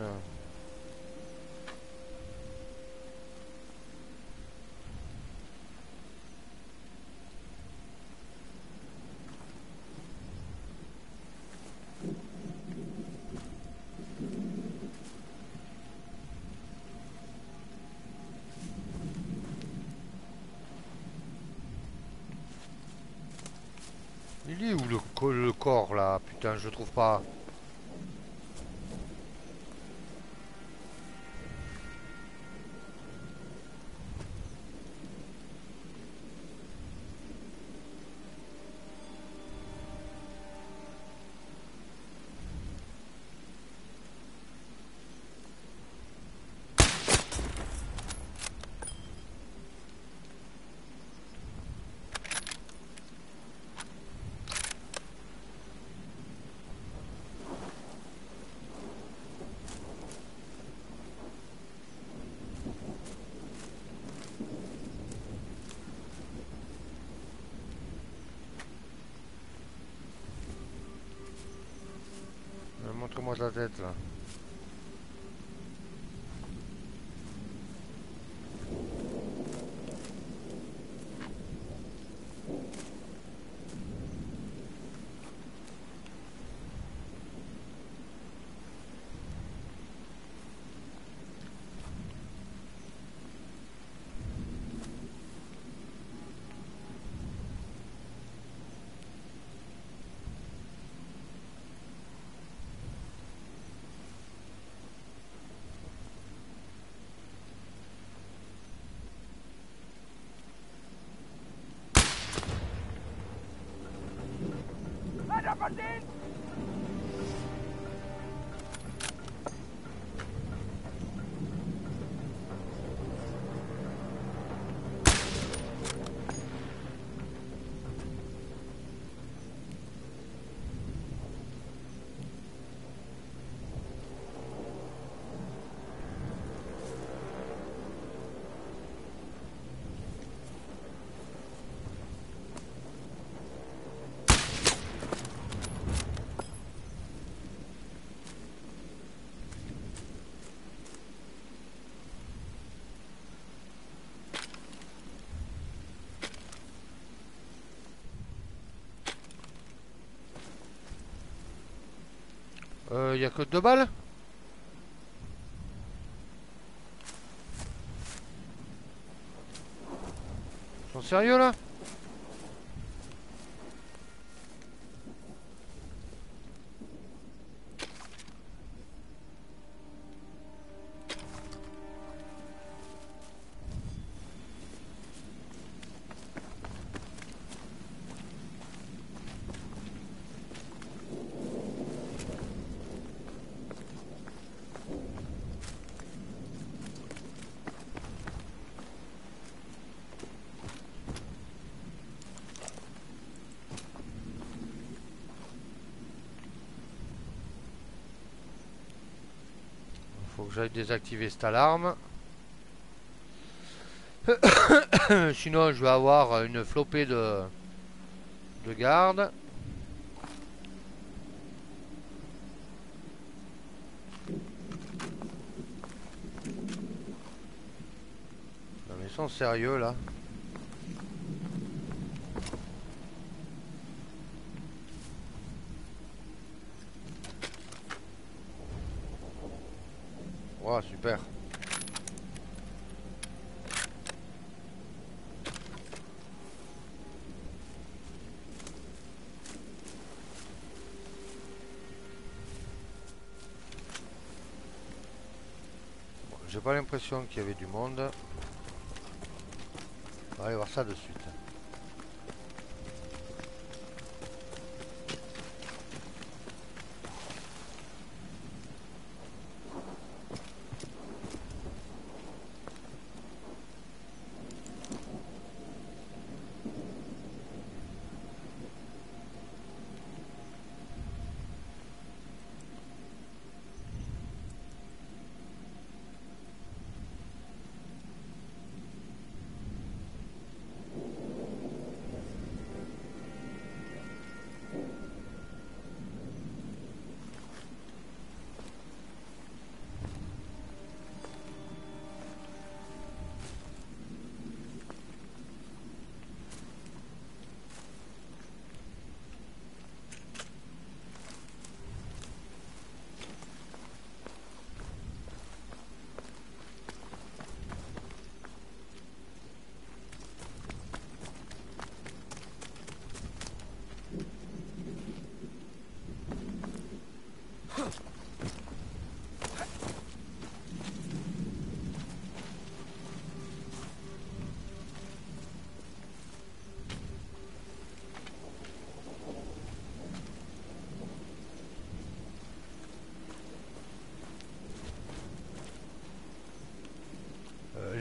Il est où le, co- le corps là? Putain, je trouve pas. Euh, Montre-moi ta tête là. Einer von denen! Euh, y a que deux balles? Ils sont sérieux là? Faut que j'aille désactiver cette alarme. Sinon, je vais avoir une flopée de, de gardes. Non, mais ils sont sérieux là. Oh, super. Bon, j'ai pas l'impression qu'il y avait du monde. On va aller voir ça de suite.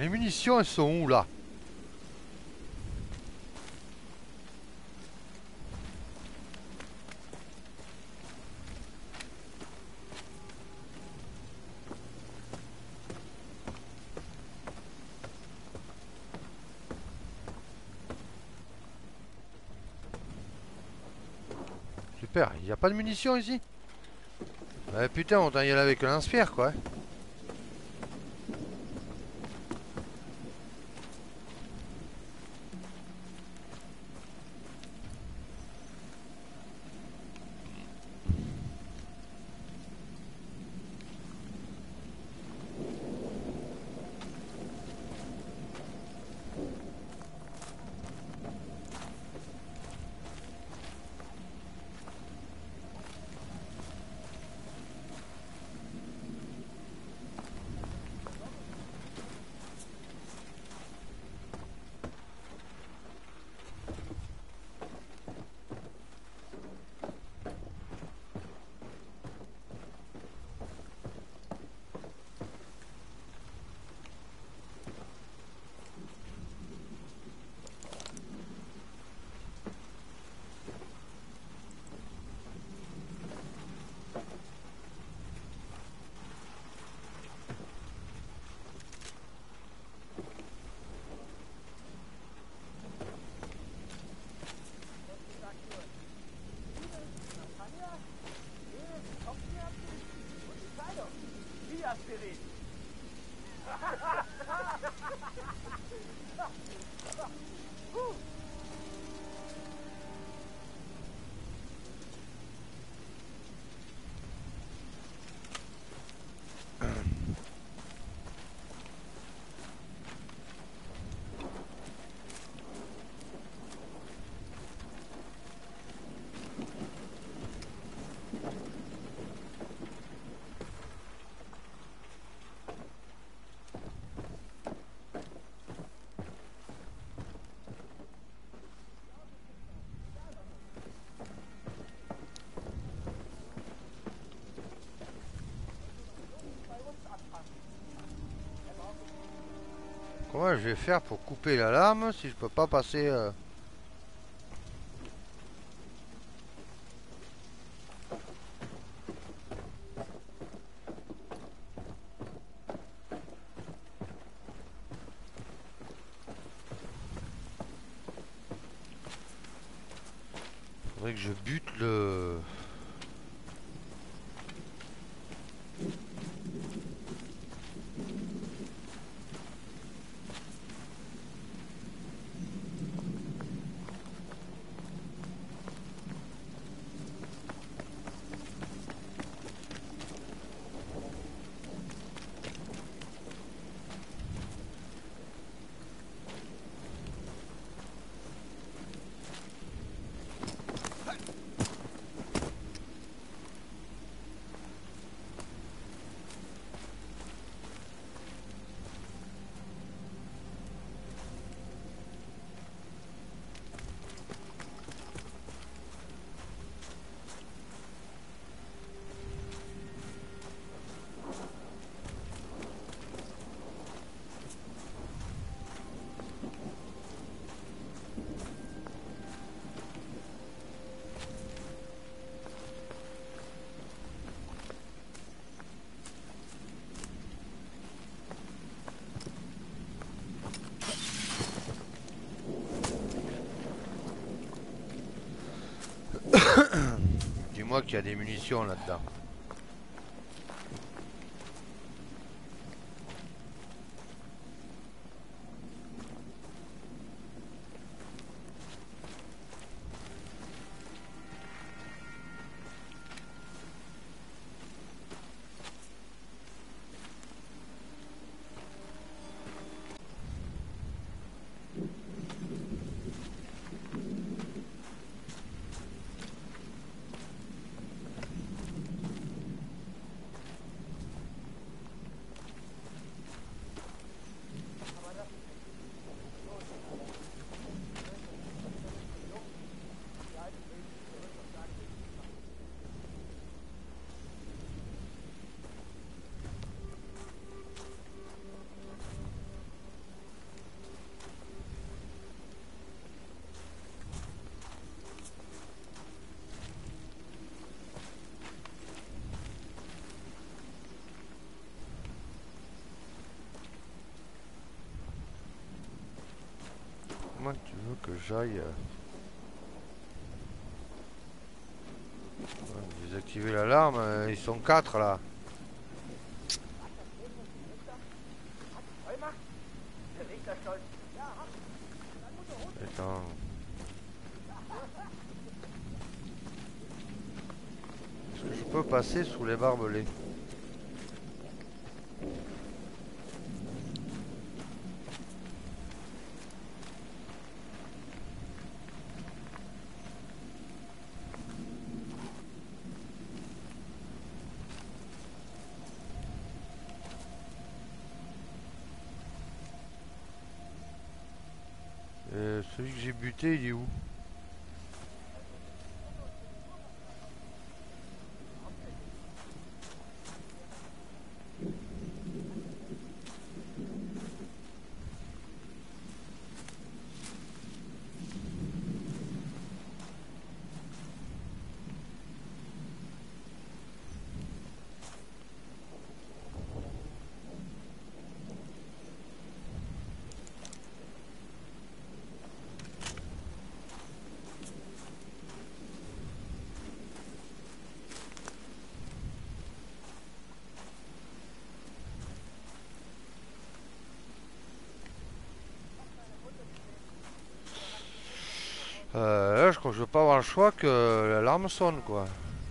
Les munitions, elles sont où là? Super, il n'y a pas de munitions ici? Ouais, putain, on y aller avec un lance-pierre quoi. Comment je vais faire pour couper la lame si je peux pas passer euh... Faudrait que je bute le... Dis-moi qu'il y a des munitions là-dedans. Comment tu veux que j'aille euh... ouais, désactiver l'alarme, euh, ils sont quatre là. Attends. Est-ce que je peux passer sous les barbelés? Euh, celui que j'ai buté, il est où? Euh, là, je crois que je vais pas avoir le choix que l'alarme sonne, quoi.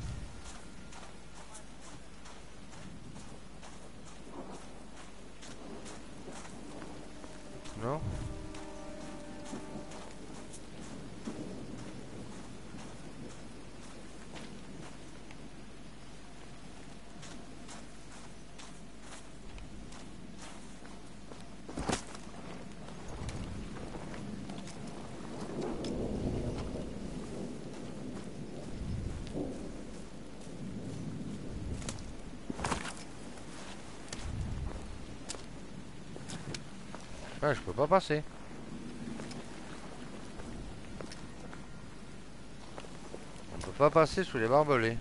Non? Ouais, je peux pas passer. On peut pas passer sous les barbelés.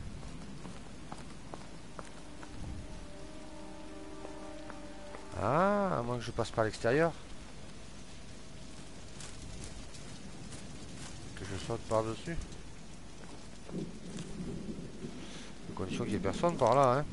Ah, à moins que je passe par l'extérieur. Que je saute par-dessus. À condition qu'il n'y ait personne par là, hein.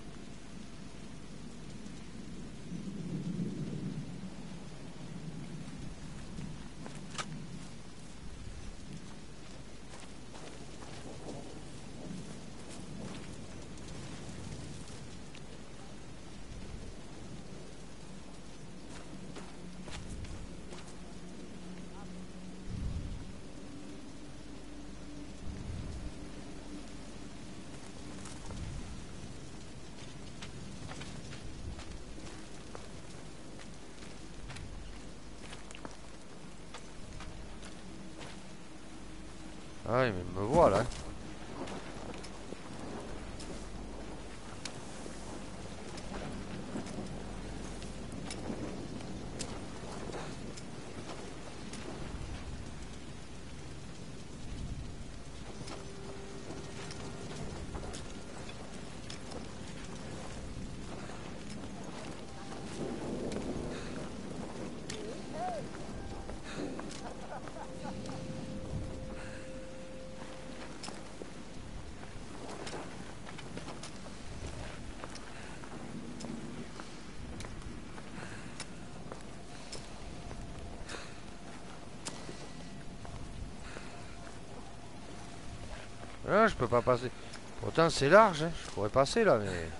Ah, il me voit là. Ah, je peux pas passer. Pourtant, c'est large, hein. Je pourrais passer là, mais.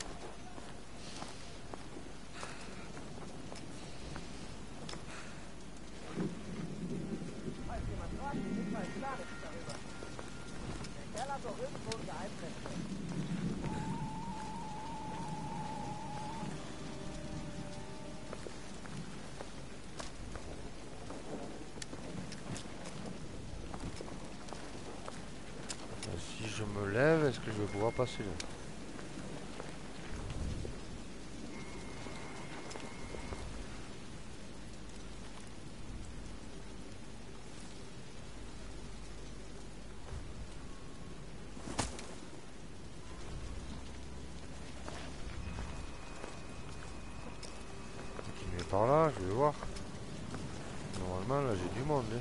Si je me lève, est-ce que je vais pouvoir passer là? Continuer par là, je vais voir. Non. Normalement là j'ai du monde. Hein.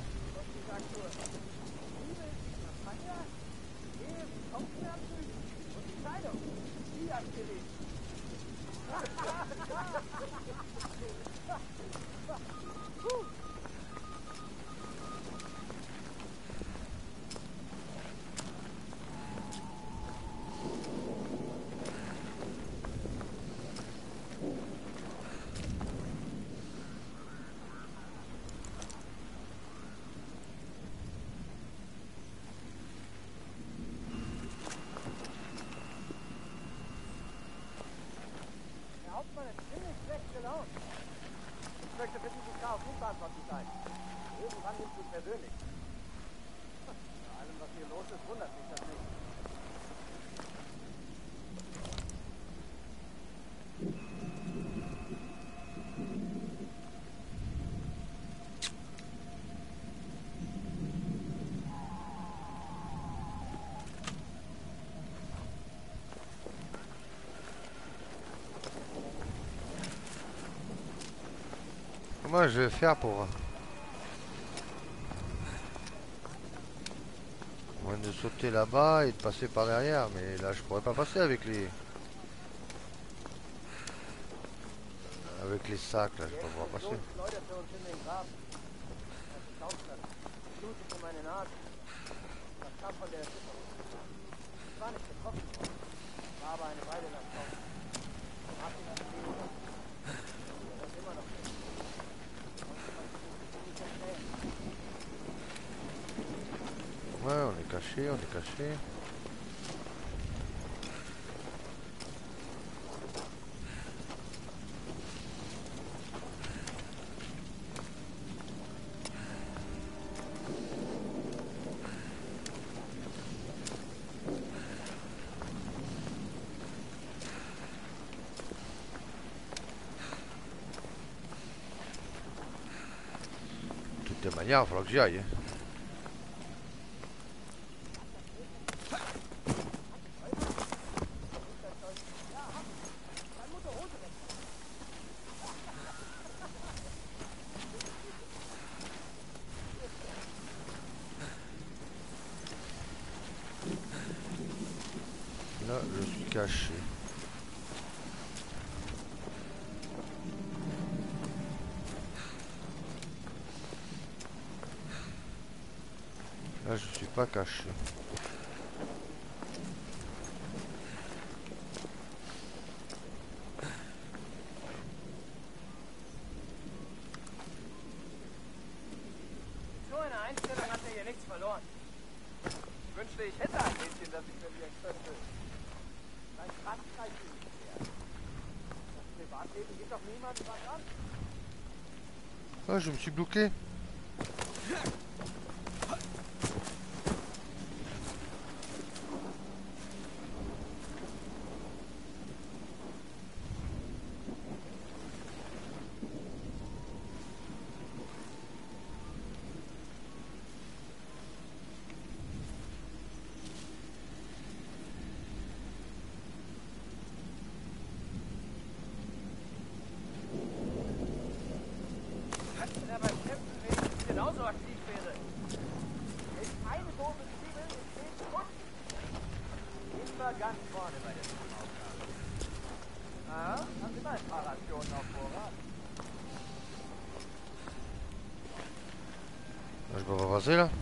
Ich möchte für dieses Chaos unverantwortlich sein. Irgendwann nimmst du es persönlich. Bei allem, was hier los ist, wundert mich das nicht. Comment je vais faire pour... Moins de sauter là-bas et de passer par derrière, mais là je pourrais pas passer avec les... Avec les sacs là, je vais pas pouvoir passer. Ouais, on est caché, on est caché. De toute manière, il va falloir que j'y aille. Hein. Là, je suis caché. Là, je suis pas caché. So eine Einstellung hat mir hier nichts verloren. Ich wünschte, ich hätte ein Mädchen, das ich verlieren könnte. Dein Frankreich will nicht mehr. Das Privatleben geht doch niemandem was an. Ah, je me suis bloqué. Wenn er beim Kämpfen wenigstens genauso aktiv wäre. Hält eine Dose Zwiebeln in zehn Sekunden. Immer ganz vorne bei der Aufgabe. Ah, haben Sie mal ein paar Rationen auf Vorrat? Je peux pas passer là.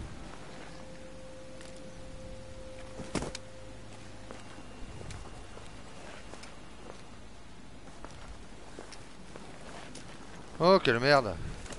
Oh, quelle merde.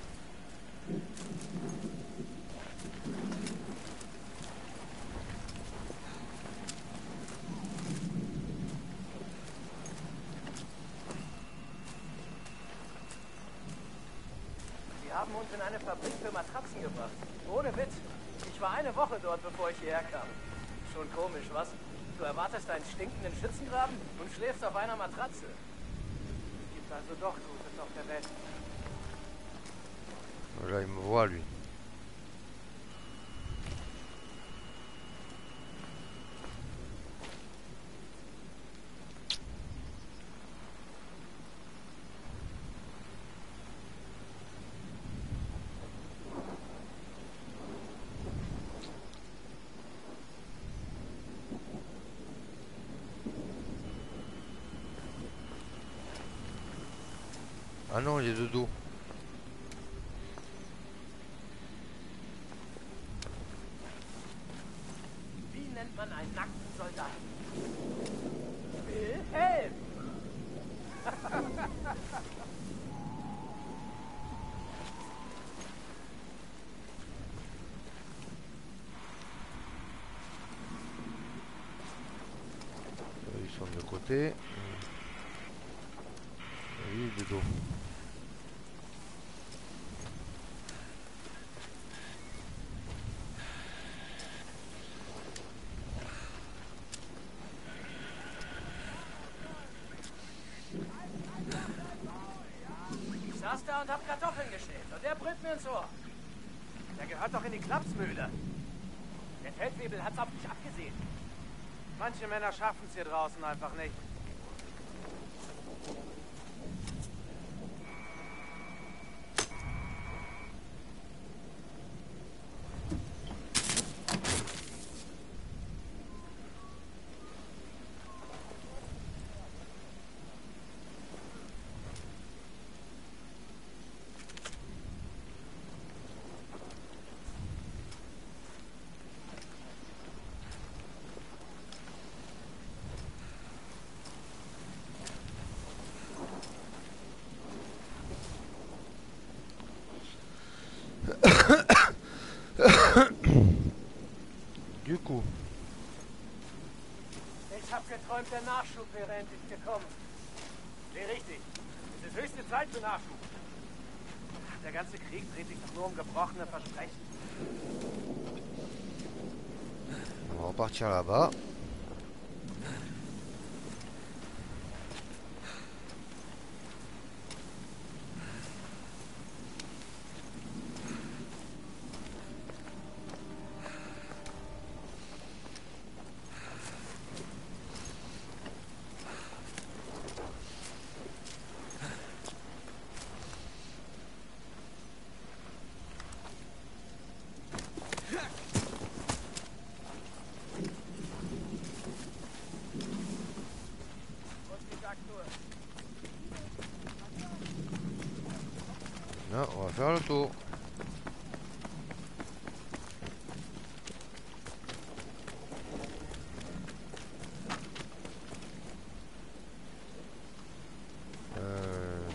Sie haben uns in eine Fabrik für Matratzen gebracht. Ohne Witz. Ich war eine Woche dort, bevor ich hierher kam. Schon komisch, was? Du erwartest einen stinkenden Schützengraben und schläfst auf einer Matratze. Es gibt also doch Gutes auf der Welt. Là, il me voit lui. Ah non, il est de dos. Wie nennt man einen nackten Soldaten? Wilhelm! Ils sont de côté. Oui, de dos. Ich saß da und hab Kartoffeln geschält und der brüllt mir ins Ohr. Der gehört doch in die Klapsmühle. Der Feldwebel hat's auf dich abgesehen. Manche Männer schaffen's hier draußen einfach nicht. Du coup. Ich hab geträumt, der Nachschub wäre endlich gekommen. Nee, richtig. Es ist höchste Zeit für Nachschub. Der ganze Krieg dreht sich doch nur um gebrochene Versprechen. On va repartir là-bas. Non, on va faire le tour. Euh...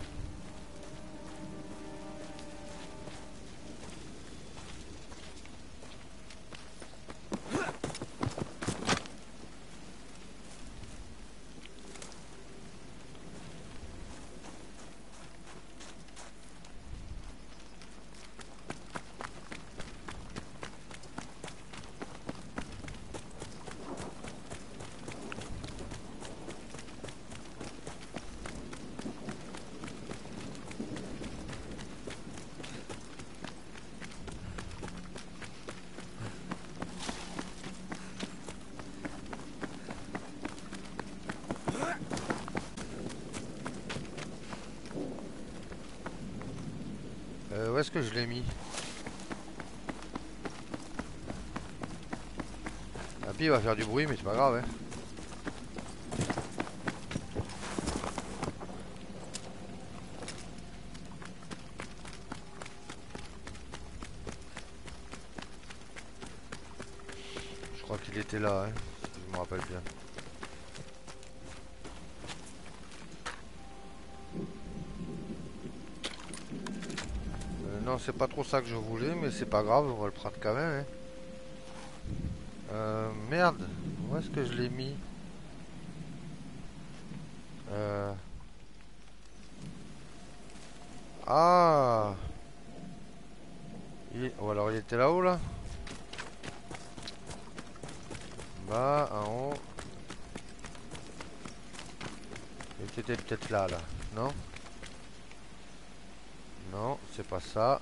Euh, où est-ce que je l'ai mis? La pile va faire du bruit, mais c'est pas grave, hein. Je crois qu'il était là, hein, si je me rappelle bien. Non, c'est pas trop ça que je voulais, mais c'est pas grave, on va le prendre quand même. Hein. Euh, merde, où est-ce que je l'ai mis? euh... Ah, il... Ou alors il était là-haut, là, bas, en haut. Il était peut-être là, là, non? Non, c'est pas ça.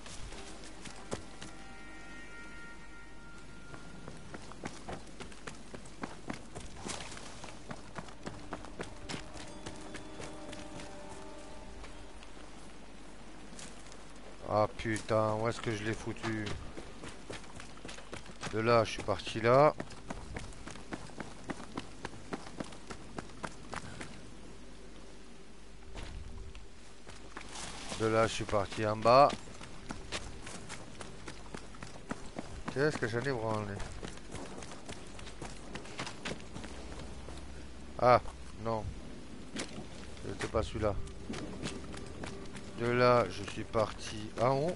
Ah putain, où est-ce que je l'ai foutu? De là, je suis parti là. De là, je suis parti en bas. Qu'est-ce que j'en ai branlé? Ah, non. C'était pas celui-là. De là, je suis parti en haut.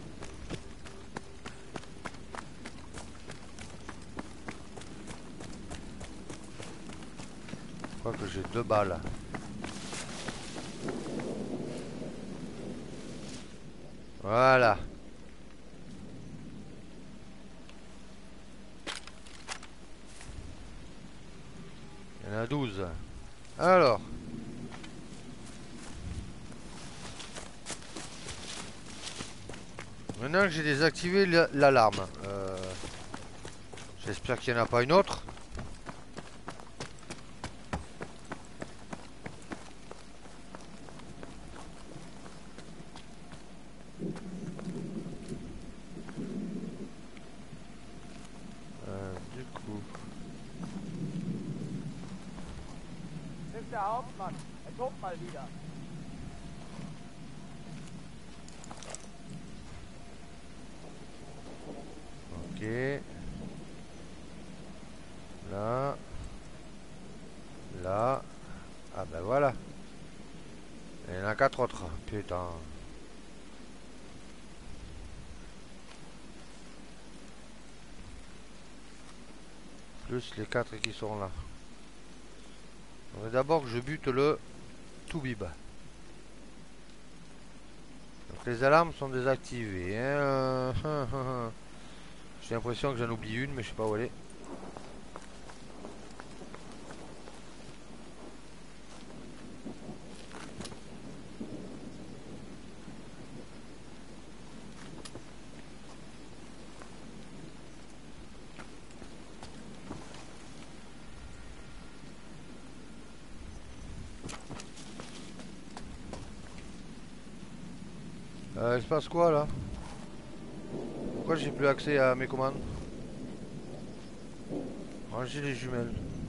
Je crois que j'ai deux balles. Voilà. Il y en a douze. Alors. Maintenant que j'ai désactivé l'alarme. Euh, J'espère qu'il n'y en a pas une autre. Der Hauptmann. Er tobt mal wieder. Ok. Là. Là. Ah ben voilà. Il y en a quatre autres. Putain. Plus les quatre qui sont là. D'abord que je bute le Toubib. Donc les alarmes sont désactivées. Hein. J'ai l'impression que j'en oublie une, mais je sais pas où elle est. Euh, il se passe quoi là? Pourquoi j'ai plus accès à mes commandes? Ranger les jumelles.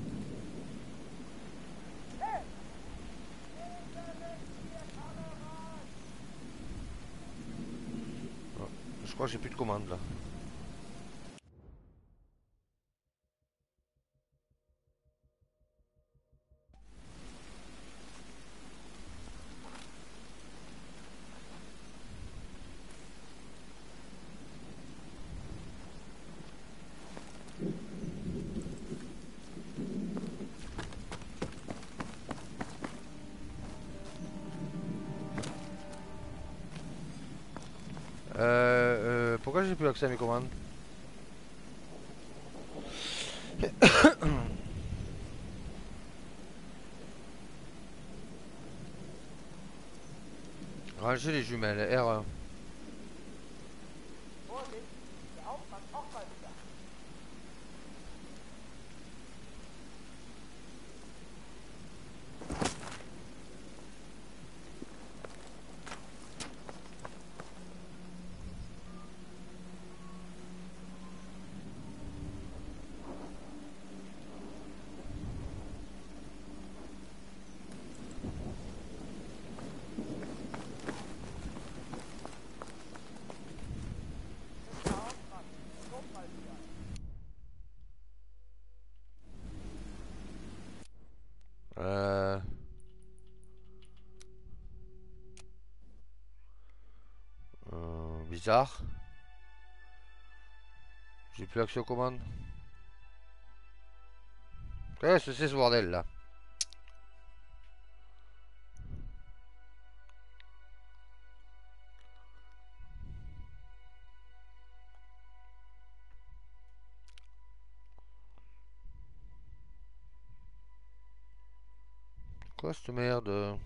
Oh, je crois que j'ai plus de commandes là. Euh, euh, pourquoi j'ai plus accès à mes commandes? Ranger les jumelles, R un. Euh... euh, bizarre. J'ai plus accès aux commandes. Qu'est-ce que c'est ce bordel là? Quoi cette merde?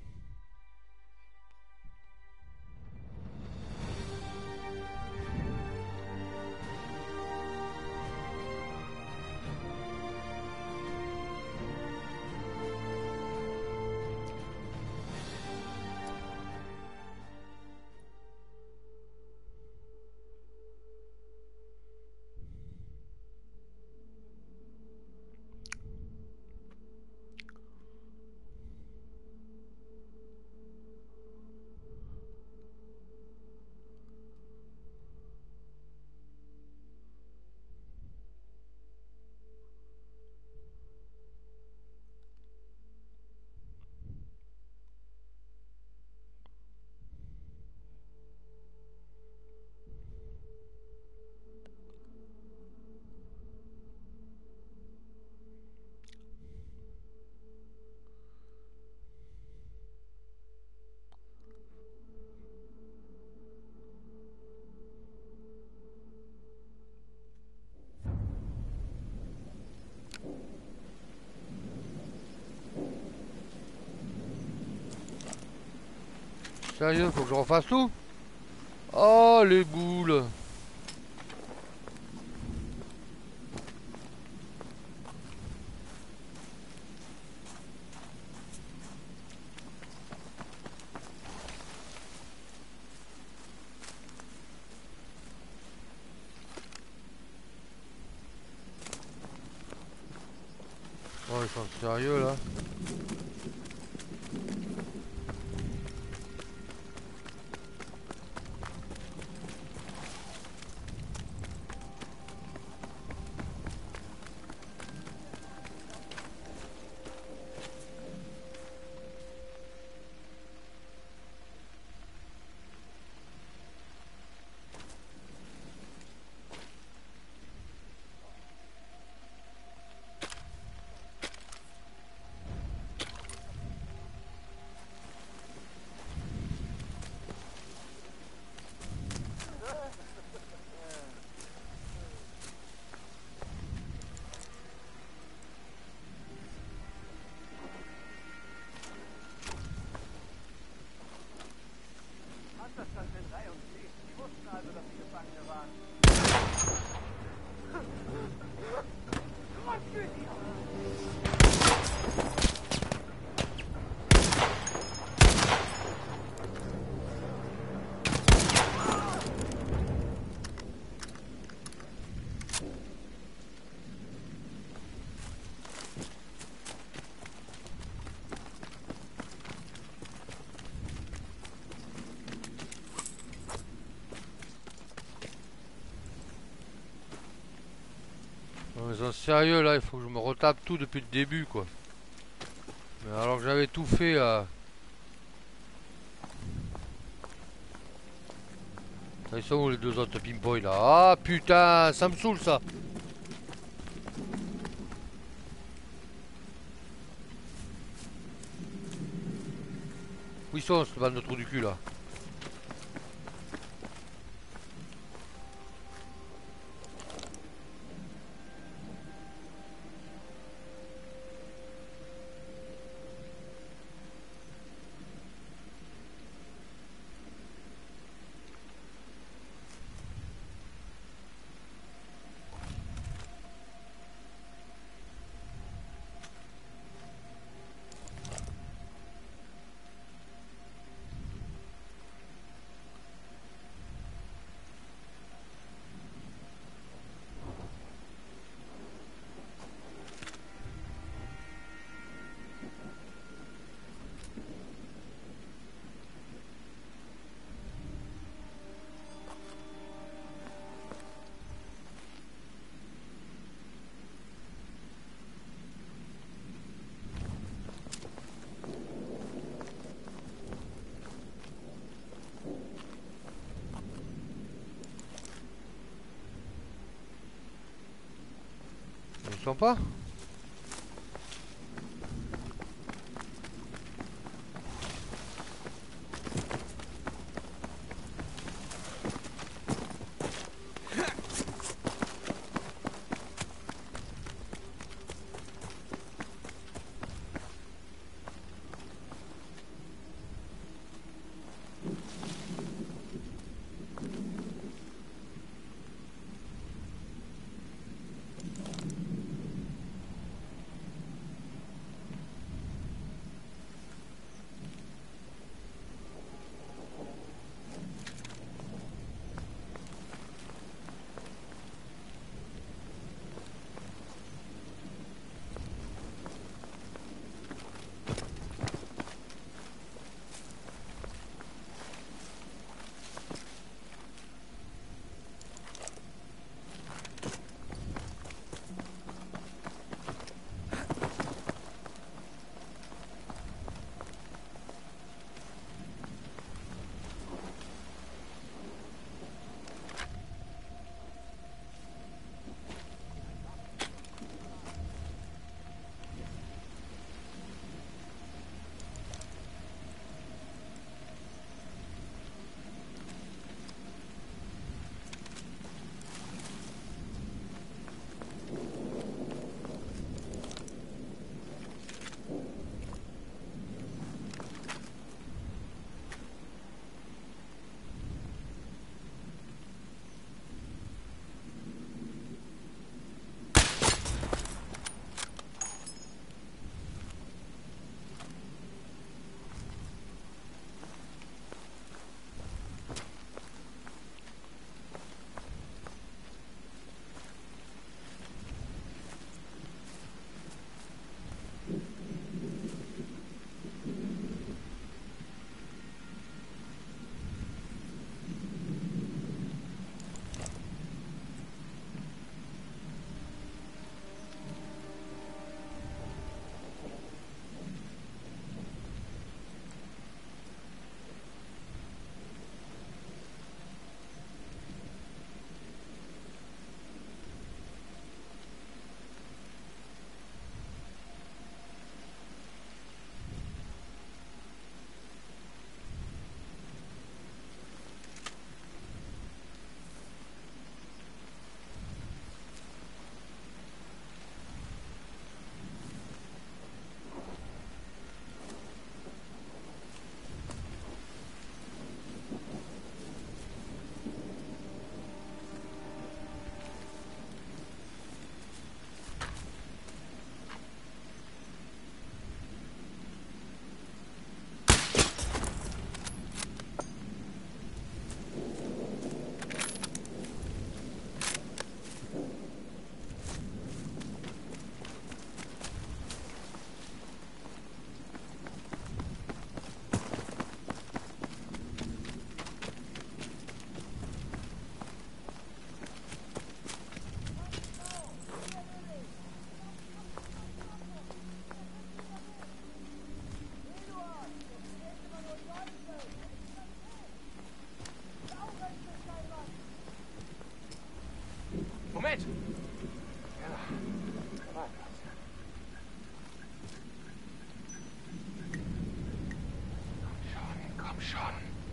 Sérieux, faut que je refasse tout? Oh les boules. Oh, ils sont sérieux là. Panzerstand in drei und vier. Die wussten also, dass die Gefangene waren. Gott für die! Non, ils sont sérieux là, il faut que je me retape tout depuis le début quoi. Mais alors que j'avais tout fait là. Ils sont où les deux autres pimpoys là? Ah putain, ça me saoule ça. Où ils sont, cette bande de trous du cul là? Ils sont pas? Bett! Ja, da war das. Komm schon, komm schon.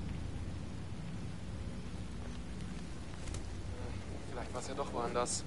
Vielleicht war es ja doch woanders.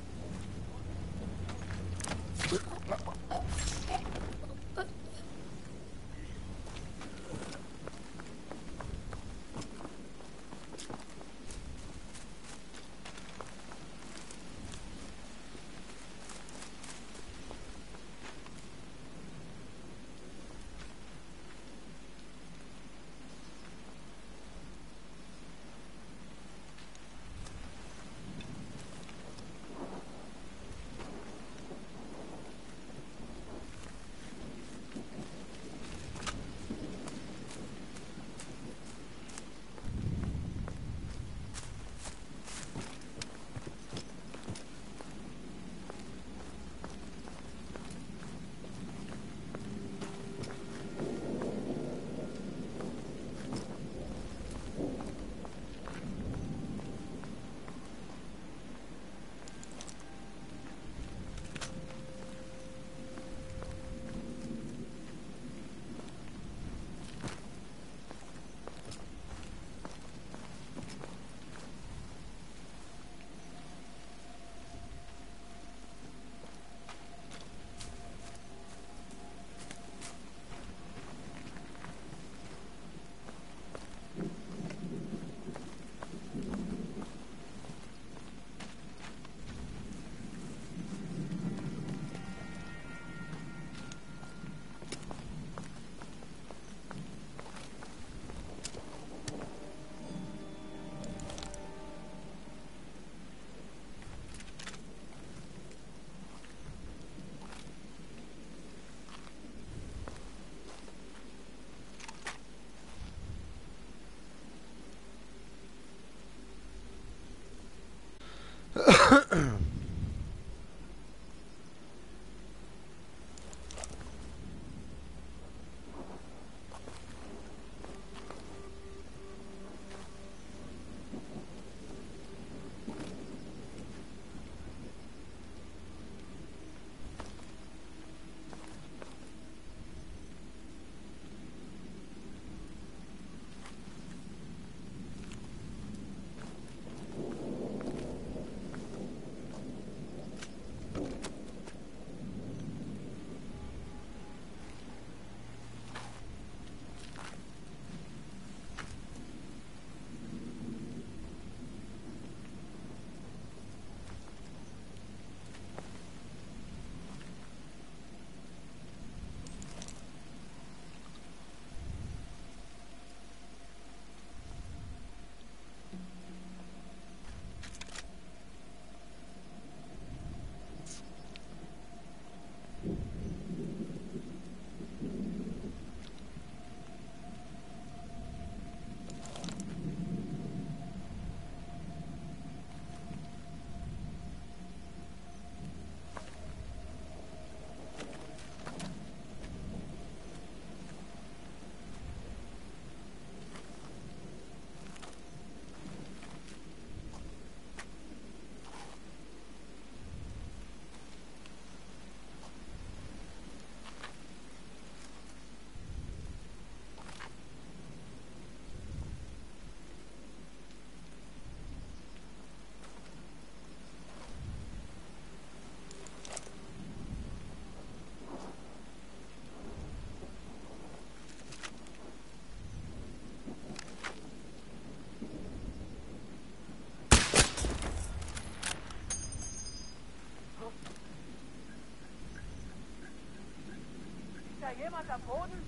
da jemand am Boden?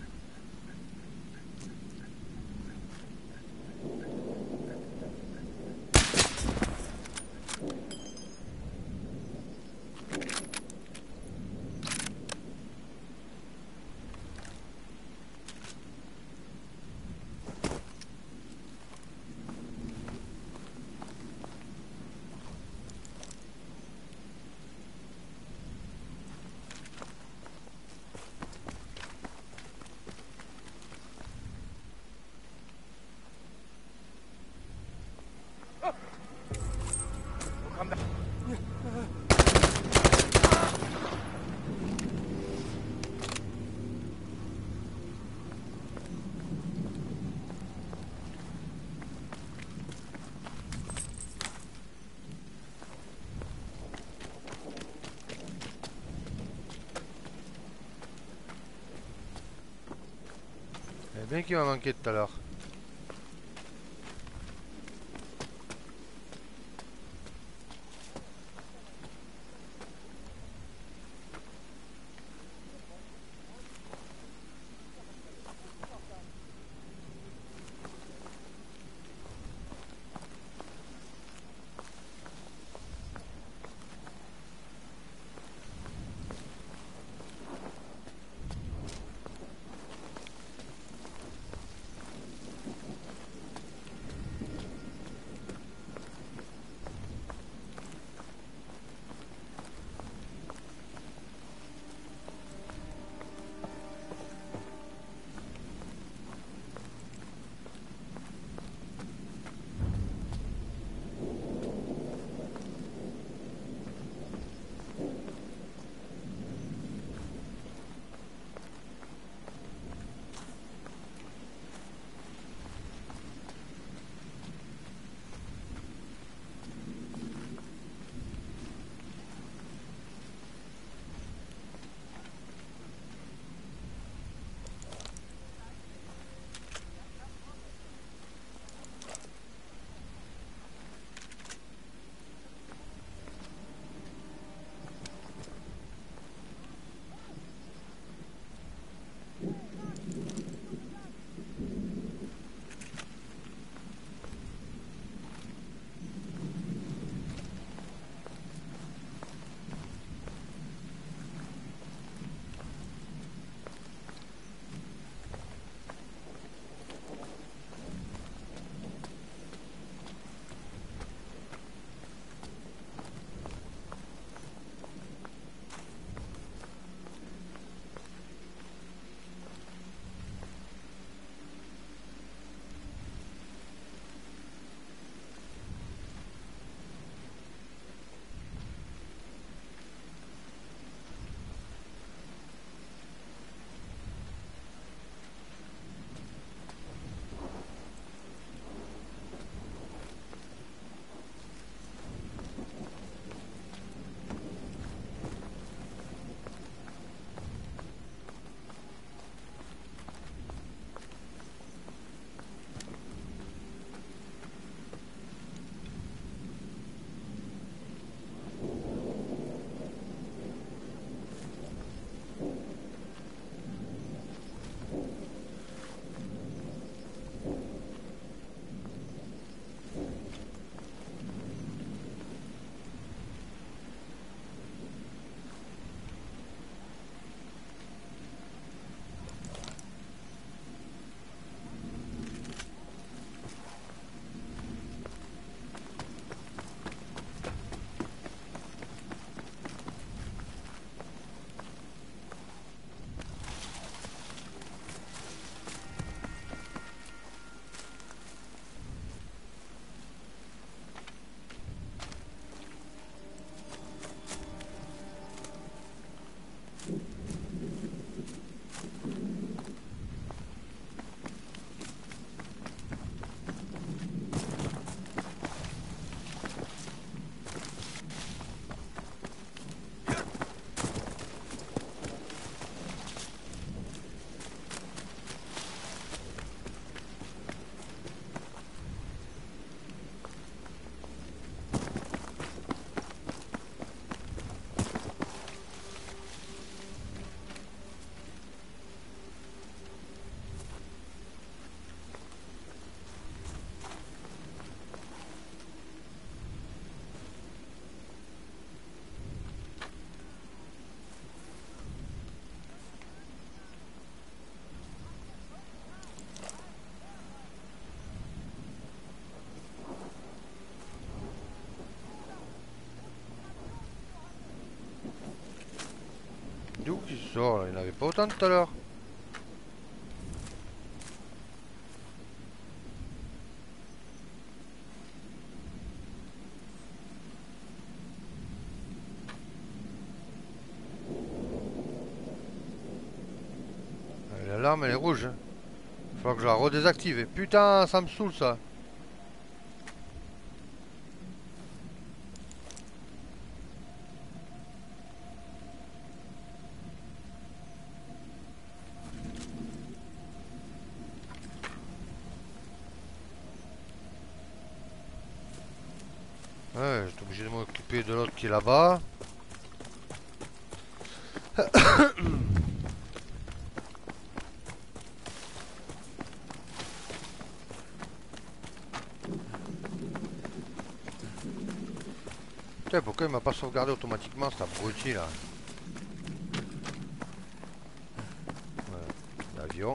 bien qu'il m'a manqué tout à l'heure. D'où qu'il sort là? Il n'y en avait pas autant tout à l'heure. L'alarme elle est rouge. Hein. Faut que je la redésactive. Et putain, ça me saoule ça. Ouais, j'étais obligé de m'occuper de l'autre qui est là-bas. Putain, pourquoi il m'a pas sauvegardé automatiquement cet abruti là? Ouais, l'avion.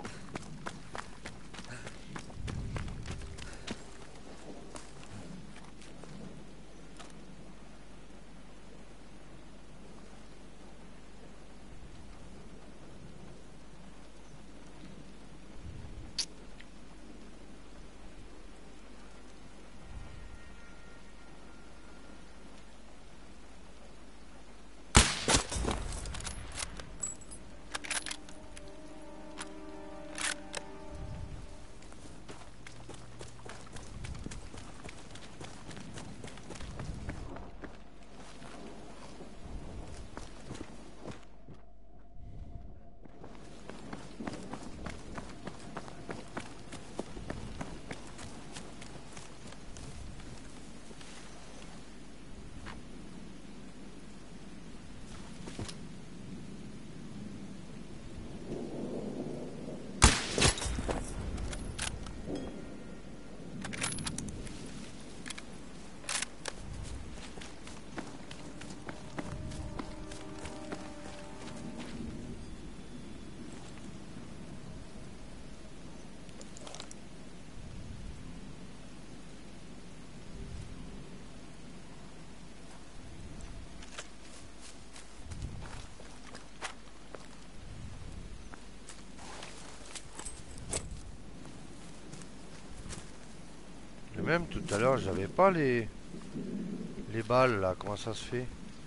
Même tout à l'heure, j'avais pas les les balles là. Comment ça se fait?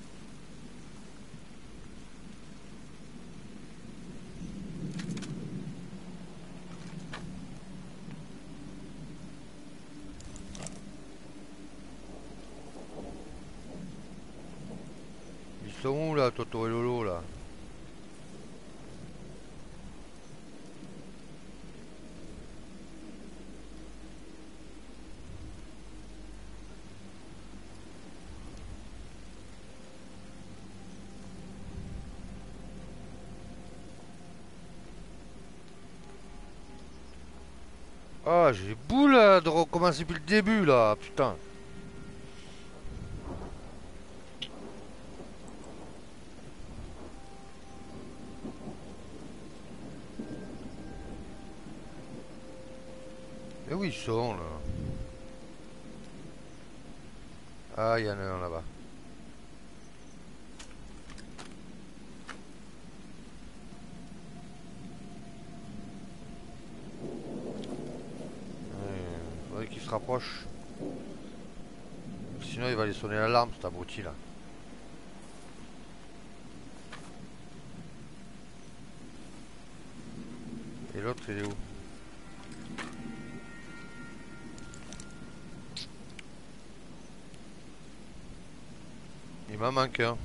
Ils sont où là, Toto et Lolo là? Ah, j'ai boule euh, de recommencer depuis le début là, putain. Mais où ils sont là? Ah, il y en a un là-bas. Il faudrait qu'il se rapproche. Sinon il va aller sonner l'alarme cet abruti là. Et l'autre il est où? Il m'en manque un.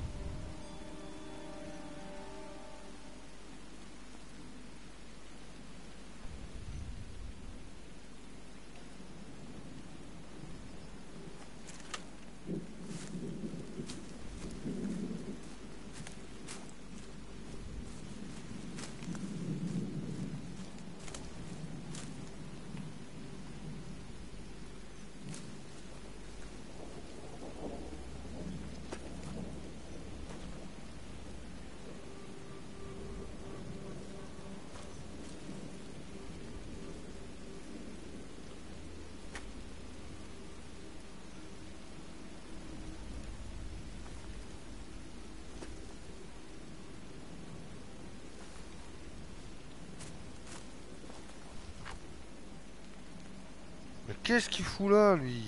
Mais qu'est-ce qu'il fout là, lui?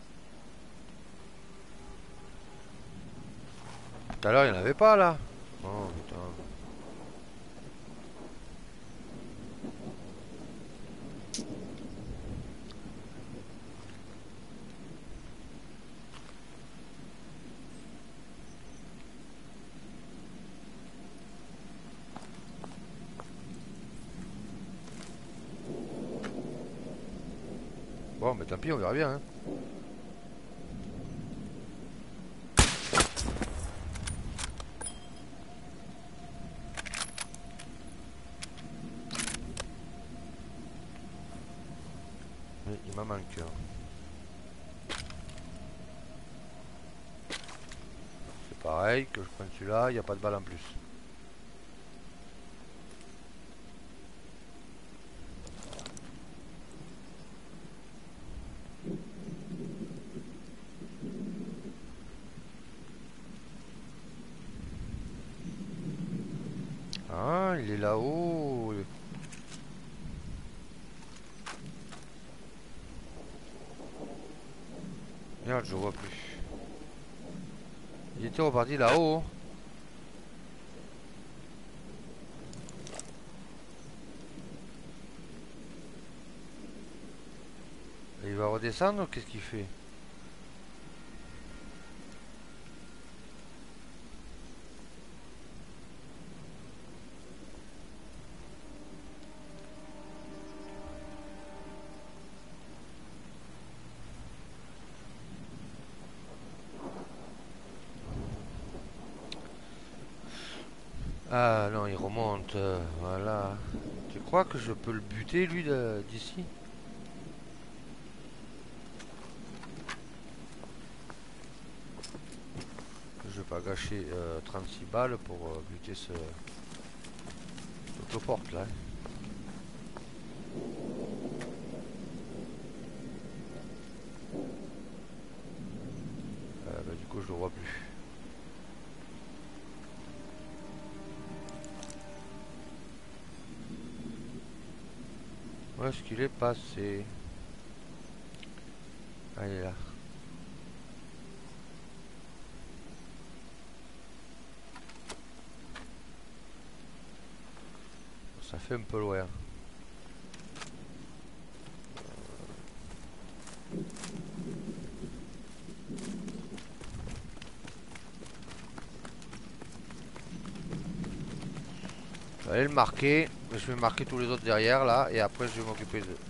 Tout à l'heure, il n'y en avait pas, là. Oh, putain. Bon, mais tant pis, on verra bien, hein. m'en manque un. C'est pareil, que je prenne celui-là, il n'y a pas de balle en plus. Ah, il est là-haut. Merde, je vois plus. Il était reparti là-haut. Il va redescendre ou qu'est-ce qu'il fait? Ah non, il remonte. euh, Voilà. Tu crois que je peux le buter, lui, de- d'ici? Je vais pas gâcher euh, trente-six balles pour euh, buter ce... l'autoporte, là. Euh, bah, du coup, je le vois plus. Où est-ce qu'il est passé? Ah, il est là. Ça fait un peu loin. Je vais aller le marquer. Je vais marquer tous les autres derrière, là. Et après, je vais m'occuper d'eux.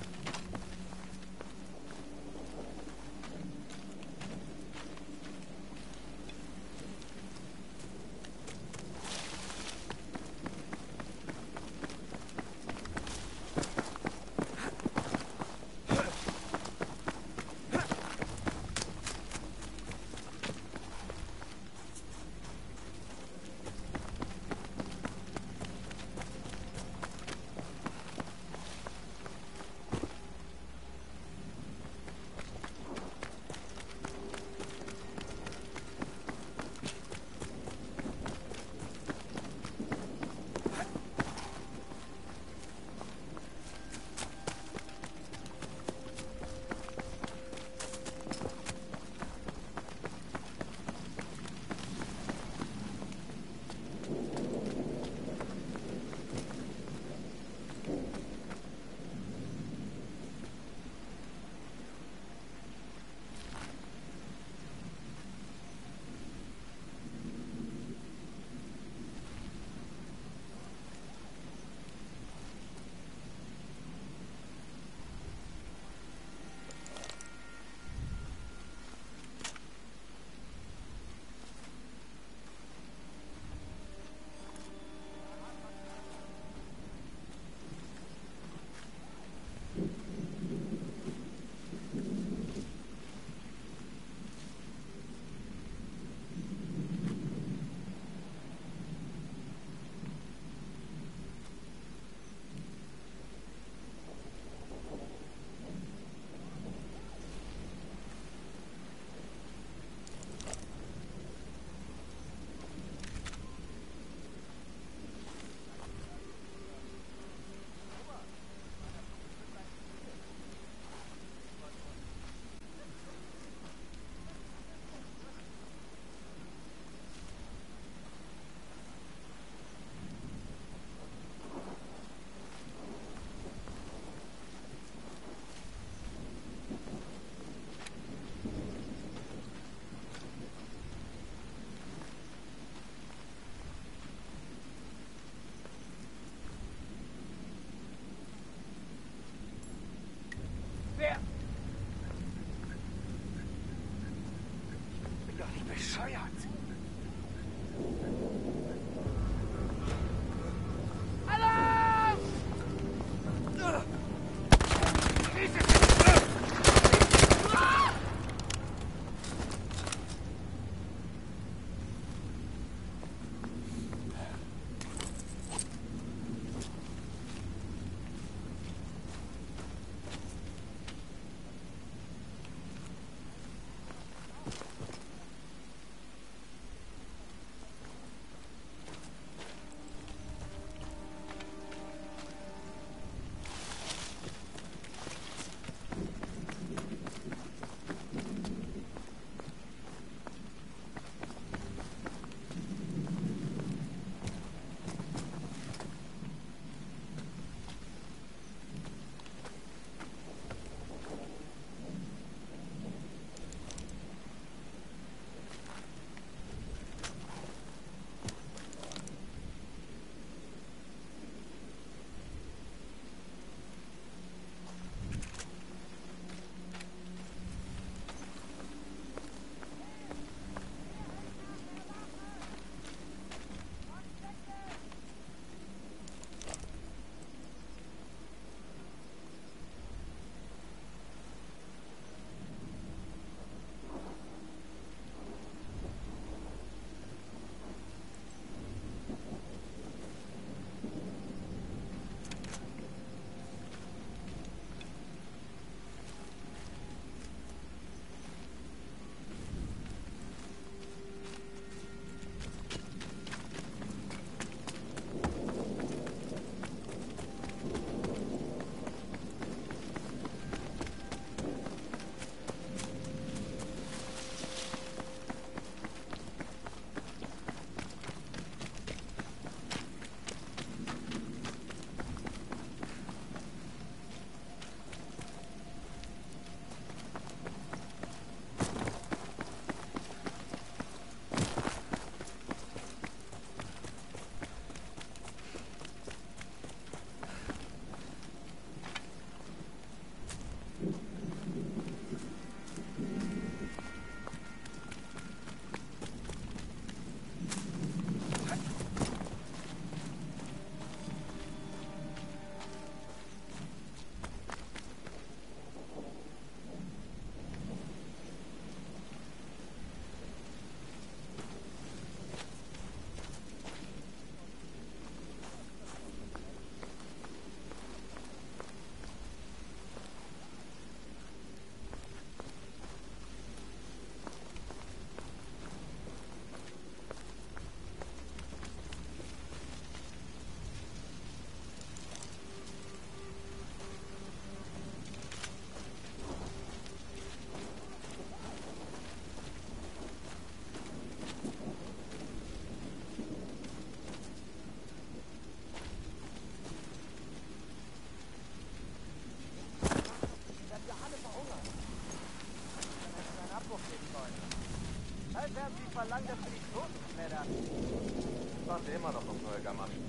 bald werden sie verlangen, dass wir die Toten schreddern. Warte immer noch auf neue Gamaschen.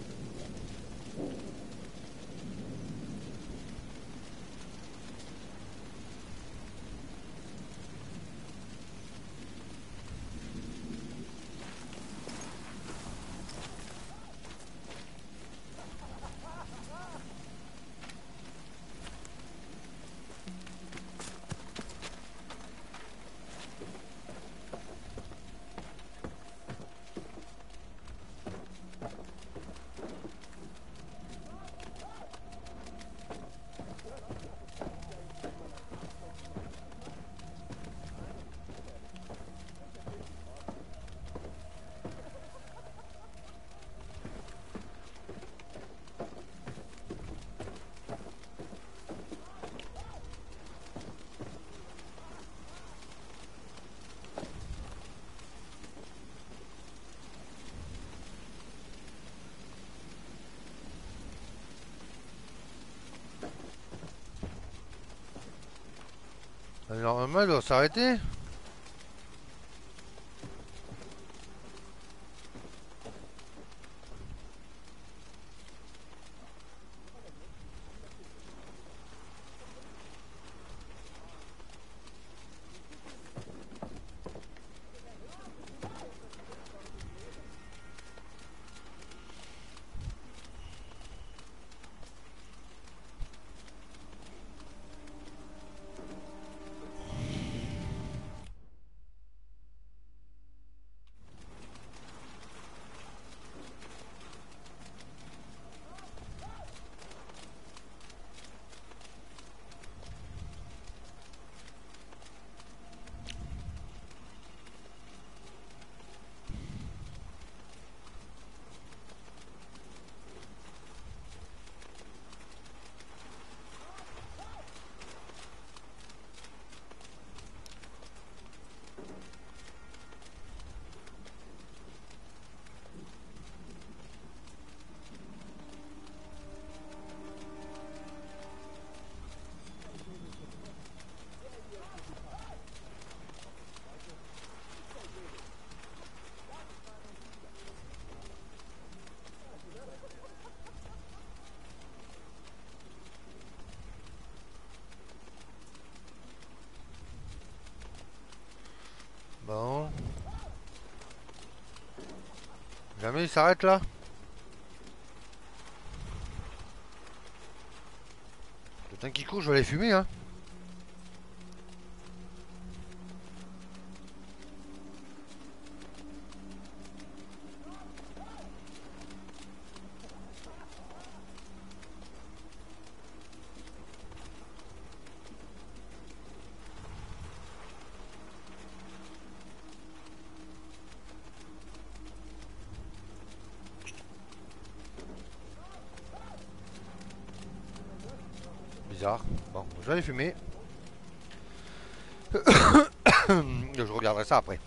Normalement, il doit s'arrêter. Bon. Jamais il s'arrête là. Le temps qu'il court, je vais aller fumer, hein. Bizarre. Bon, je vais aller fumer. Je regarderai ça après.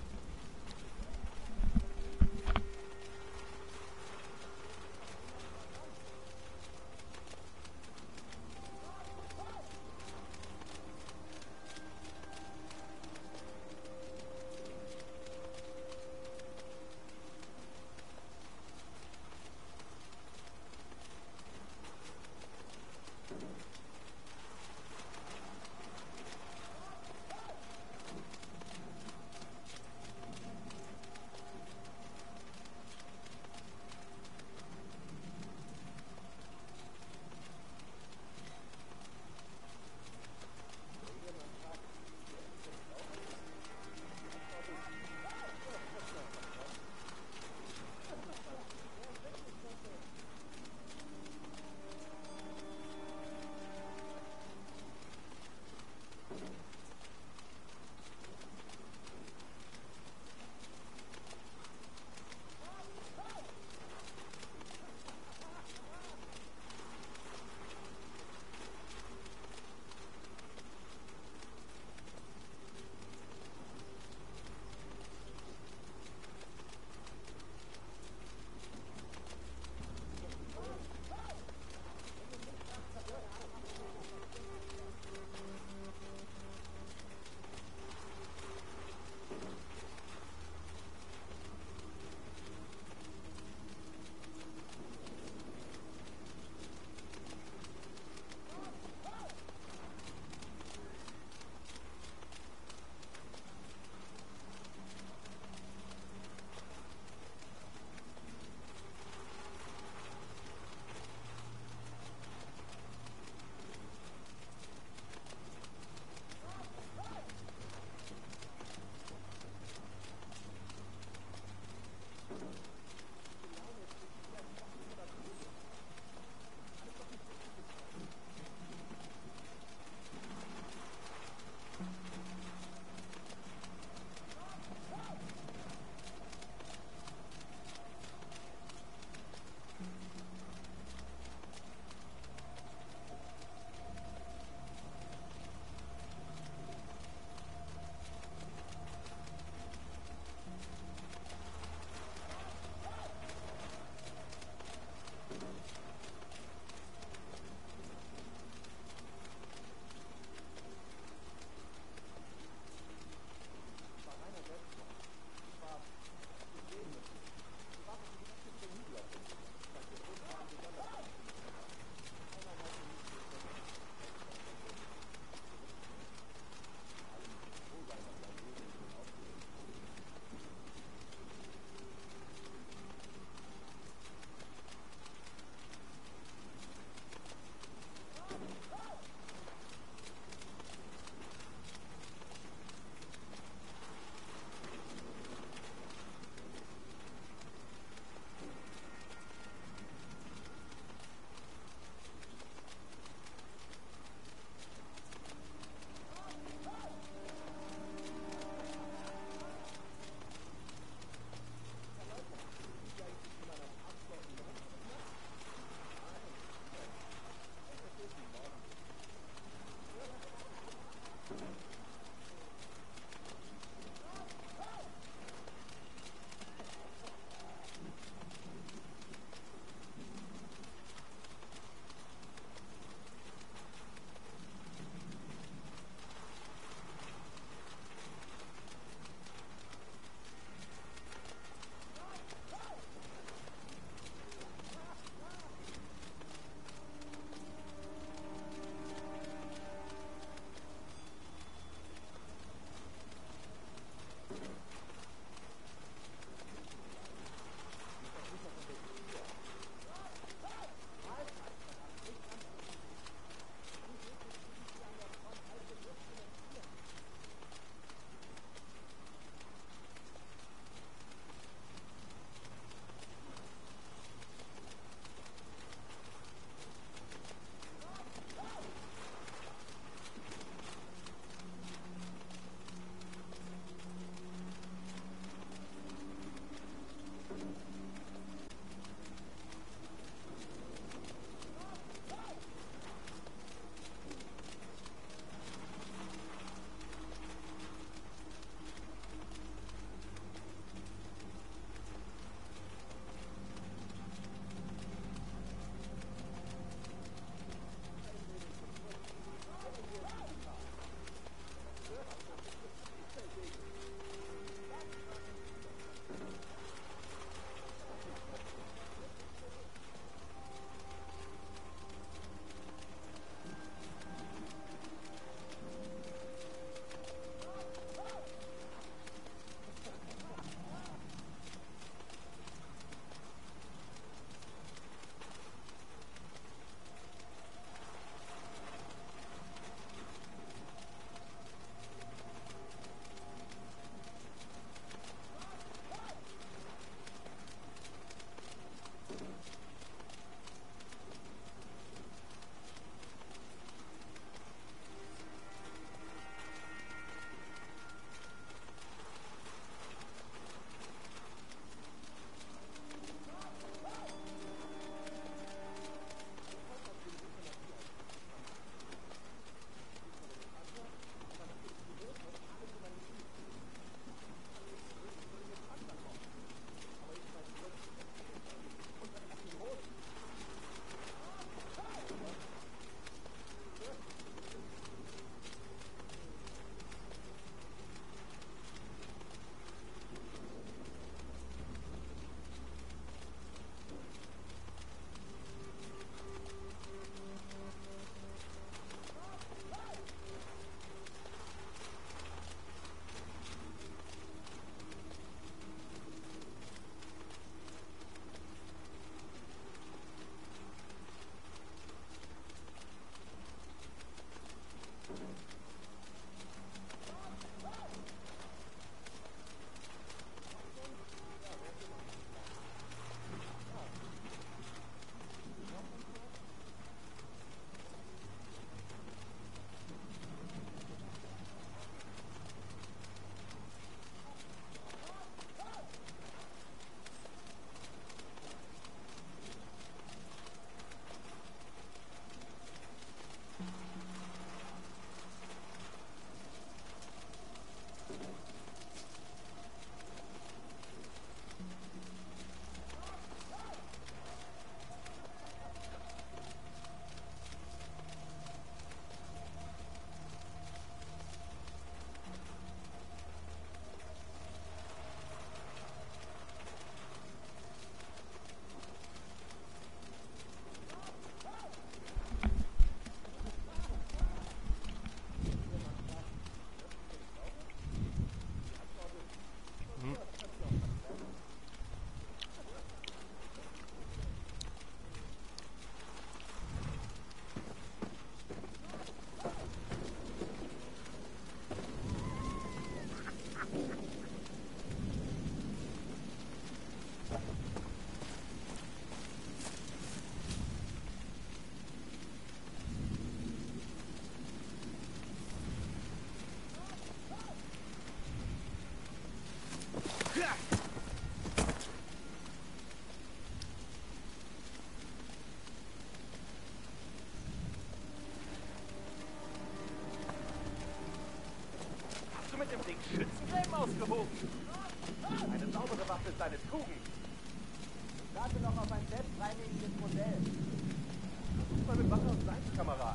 Kraft ist deine Tugend. Ich warte noch auf ein selbstreinigendes Modell. Versuch mal mit Wasser und Salz, Kamerad.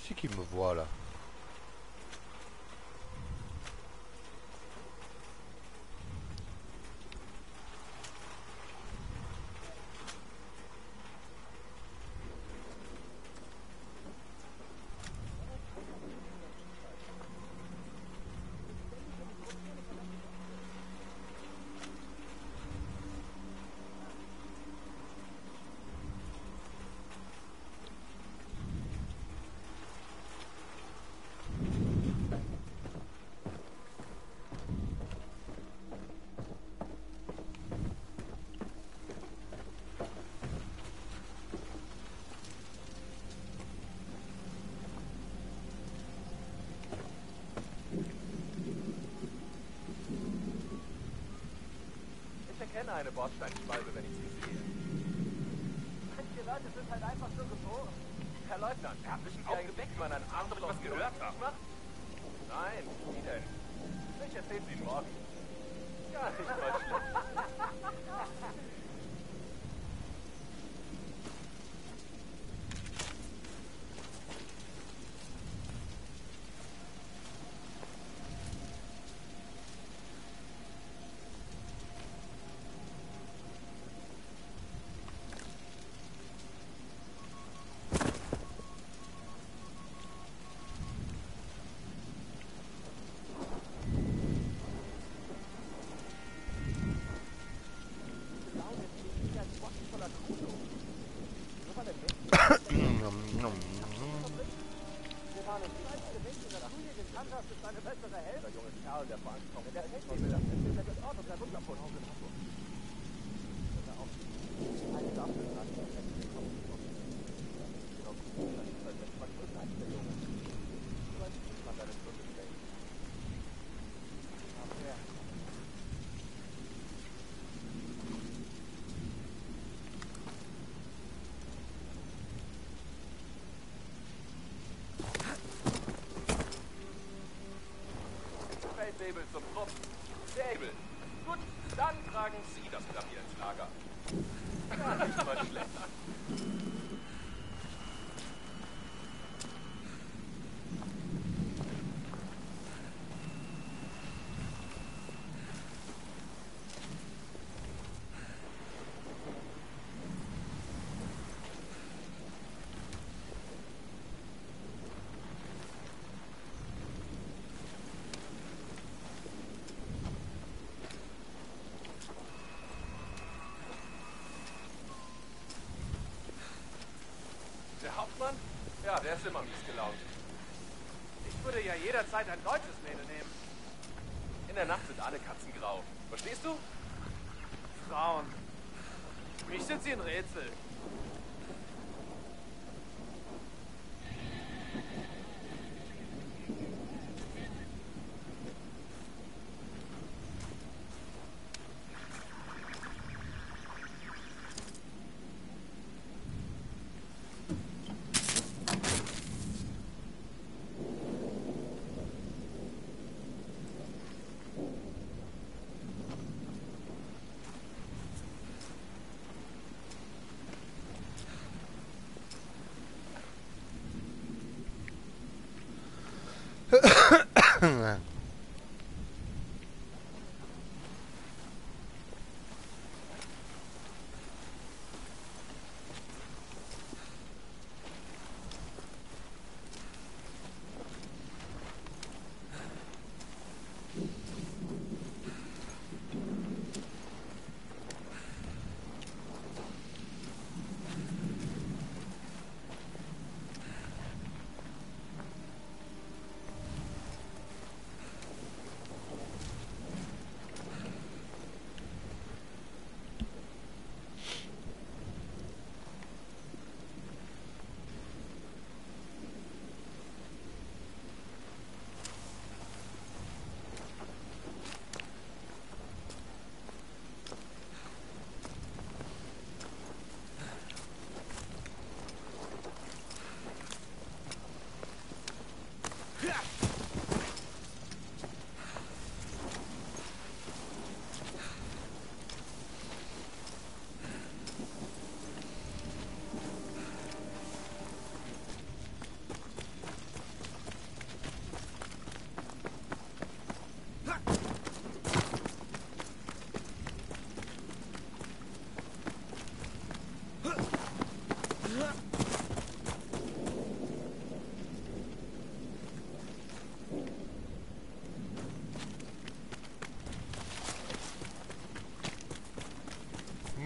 c'est qui me voit là? Ich erkenne eine Bordsteinschwalbe, wenn ich sie sehe. Manche Leute sind halt einfach so geboren. Herr Leutnant, ja, müssen Sie eigentlich, wenn man einen Arschloch was gehört hat? Nein, wie denn? Ich erzähl's Ihnen morgen. Gar nicht mal schlecht. Feldwebel zum Trupp. Säbel. Gut, dann tragen Sie das Klavier ins Lager. Gar nicht mal schlecht. Der Hauptmann? Ja, der ist immer mies gelaunt. Ich würde ja jederzeit ein deutsches Mädel nehmen. In der Nacht sind alle Katzen grau. Verstehst du? Frauen. Für mich sind sie ein Rätsel.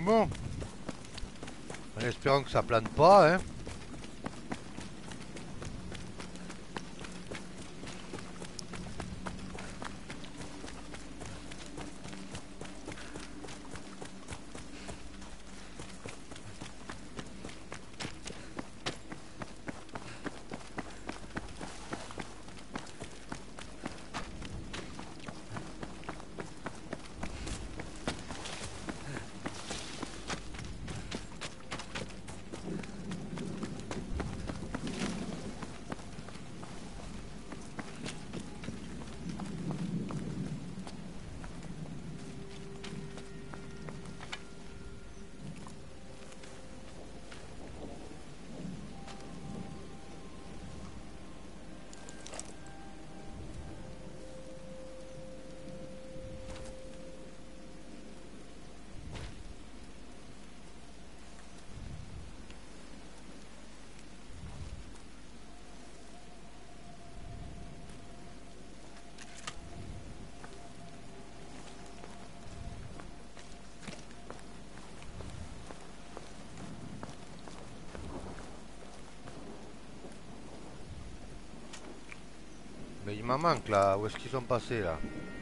Bon. En espérant que ça plane pas, hein. Mais il m'en manque là, où est-ce qu'ils sont passés là?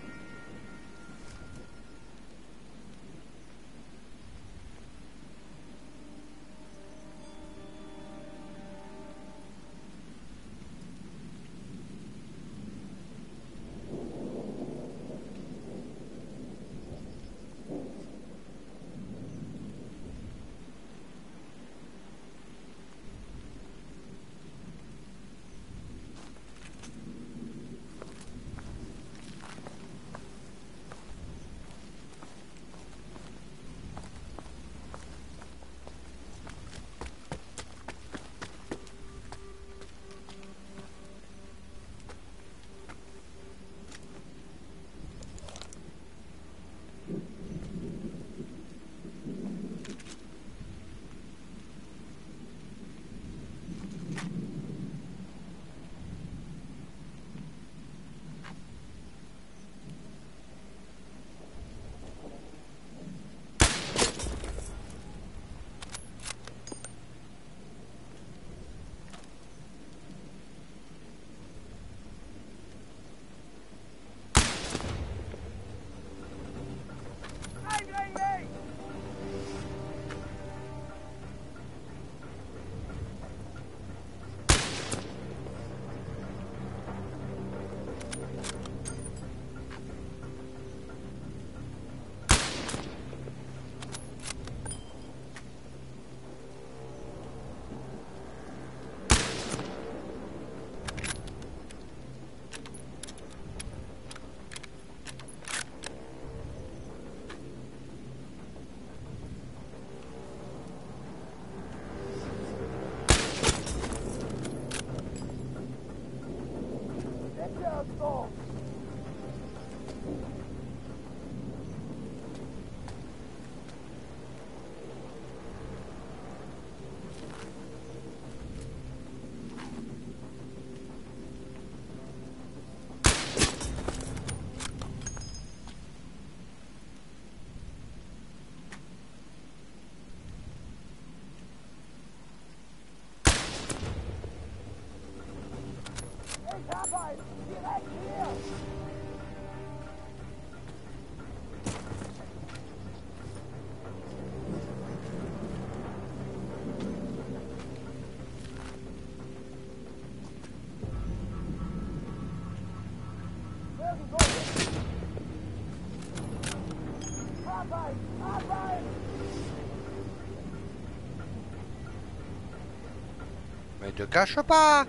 Mais te cache pas!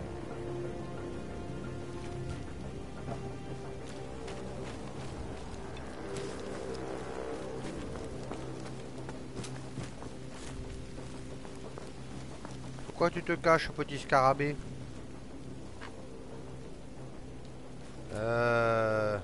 Pourquoi tu te caches, petit scarabée? Euh...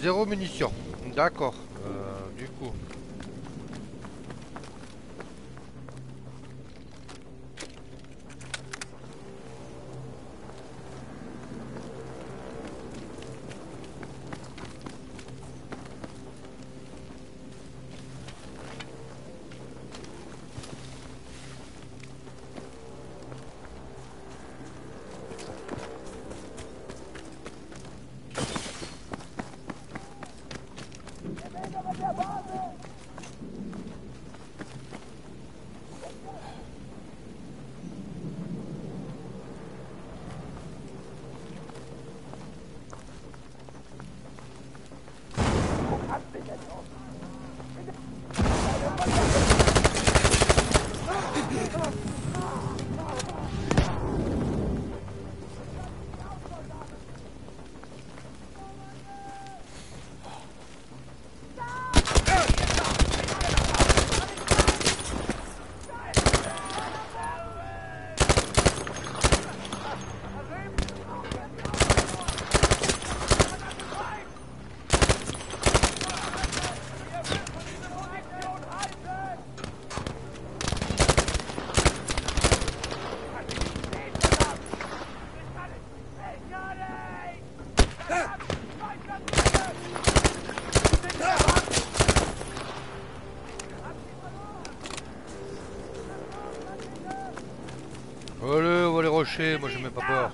zéro munitions. D'accord. Euh, du coup. Allez, on va les rocher, moi j'ai même pas peur.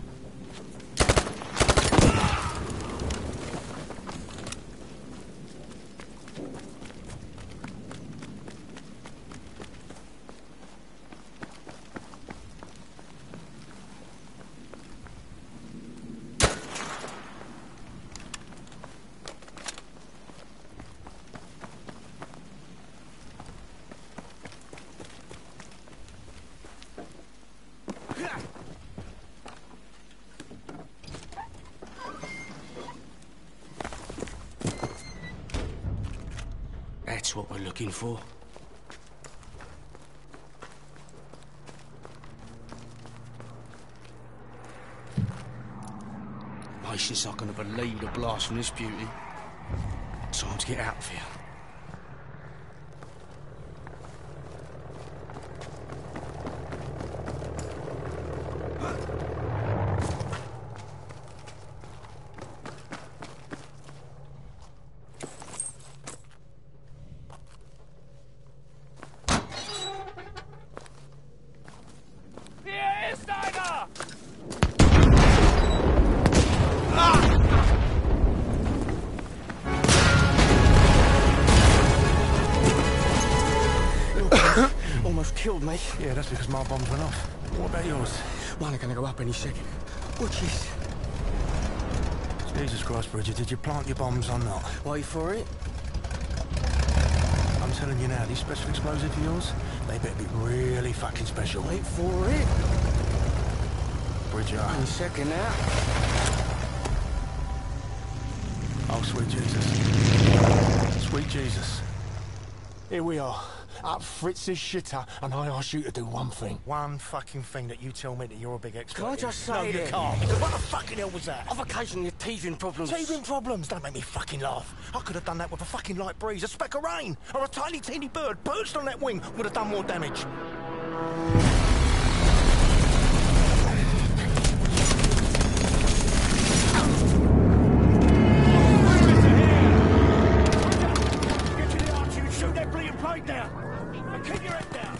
That's what we're looking for. Patients aren't going to believe the blast from this beauty. Time to get out of here. Killed me. Yeah, that's because my bombs went off. What about yours? Mine are going to go up any second. Which is... Jesus Christ, Bridget, did you plant your bombs or not? Wait for it. I'm telling you now, these special explosives of yours, they better be really fucking special. Wait for it. Bridget. Any second now. Oh, sweet Jesus. Sweet Jesus. Here we are. Up Fritz's shitter, and I ask you to do one thing. One fucking thing that you tell me that you're a big expert Can I in. just say No, you then? can't. Because what the fucking hell was that? I've occasionally had teething problems. Teething problems? Don't make me fucking laugh. I could have done that with a fucking light breeze, a speck of rain, or a tiny, teeny bird perched on that wing would have done more damage. Get to the archer and shoot that bleeding plate down. And keep your head down.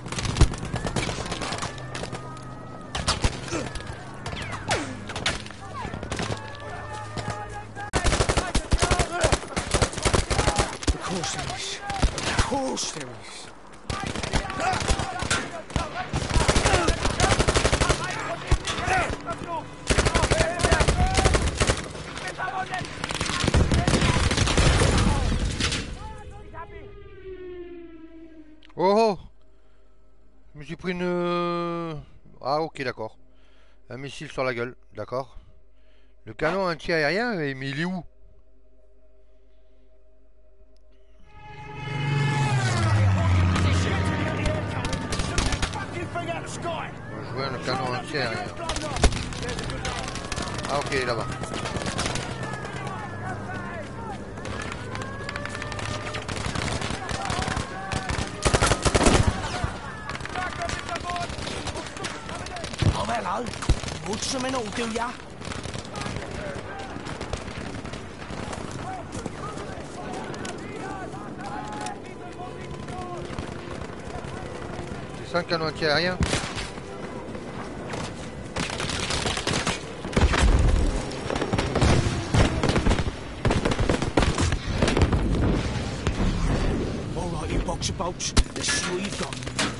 Of course there is. Of course there is. Oh oh! Je me suis pris une... Ah ok, d'accord. Un missile sur la gueule, d'accord. Le canon anti-aérien, mais il est où? Je vois un canon anti-aérien. Ah ok, là-bas. Hello? Want some and all, do ya? J'ai cinq canons anti-aériens. All right, you box of bolts. Let's see what you've got.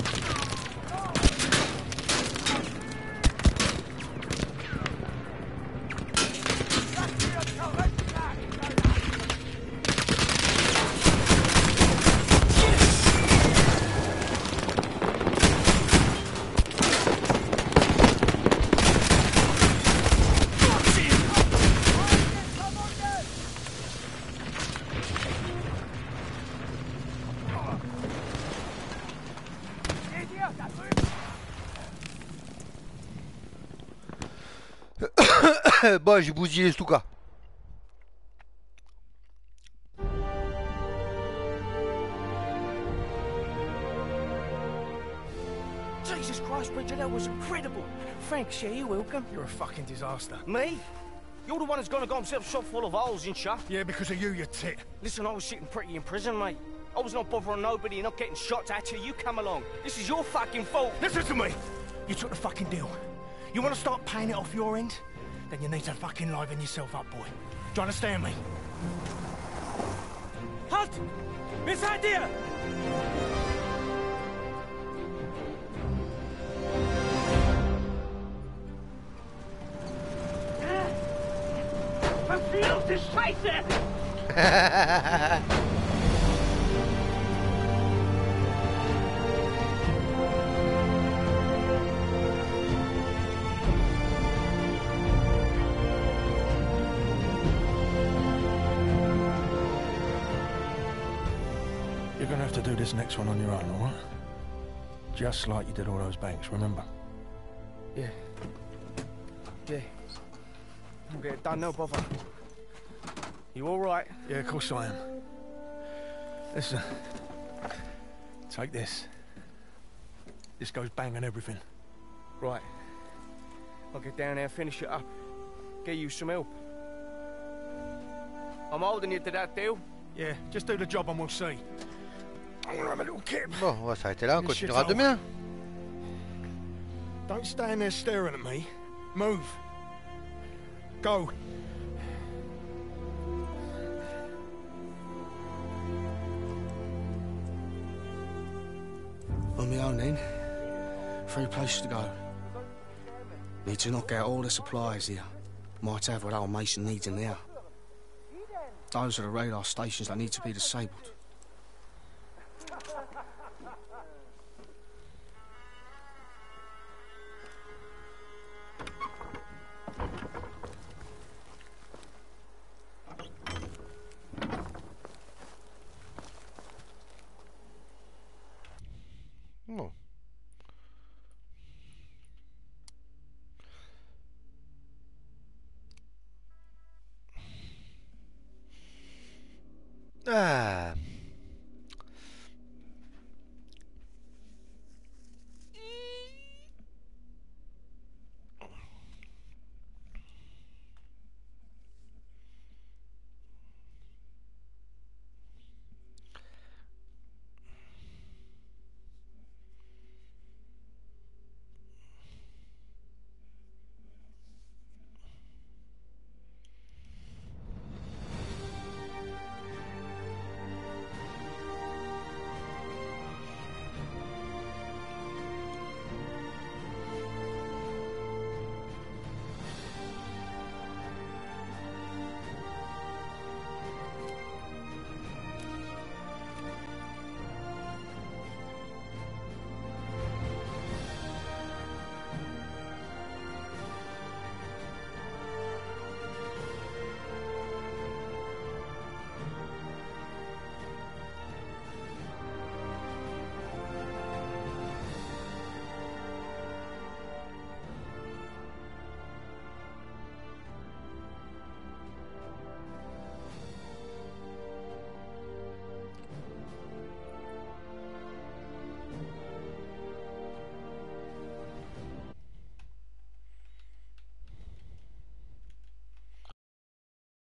Bon, j'ai bousillé les Stuka. Jesus Christ, Bridget, that was incredible. Thanks, yeah, you're welcome. You're a fucking disaster. Me? You're the one who's gonna got himself shot full of holes, ain't ya? Yeah, because of you, you tit. Listen, I was sitting pretty in prison, mate. I was not bothering nobody, not getting shot at you. You come along. This is your fucking fault. Listen to me. You took the fucking deal. You want to start paying it off your end? Then you need to fucking liven yourself up, boy. Do you understand me? Halt! Wer seid ihr? Verfluchte Scheiße! You're gonna have to do this next one on your own, all right? Just like you did all those banks, remember? Yeah. Yeah. I'll get it done, no bother. You all right? Yeah, of course I am. Listen. Take this. This goes bang on everything. Right. I'll get down there, finish it up. Get you some help. I'm holding you to that deal. Yeah, just do the job and we'll see. I'm gonna have a little kip. Bon, on va s'arrêter là, on This continuera shit's demain. Don't stand there staring at me. Move. Go. On my own then. Three places to go. Need to knock out all the supplies here. Might have what old Mason needs in there. Those are the radar stations that need to be disabled. Bon.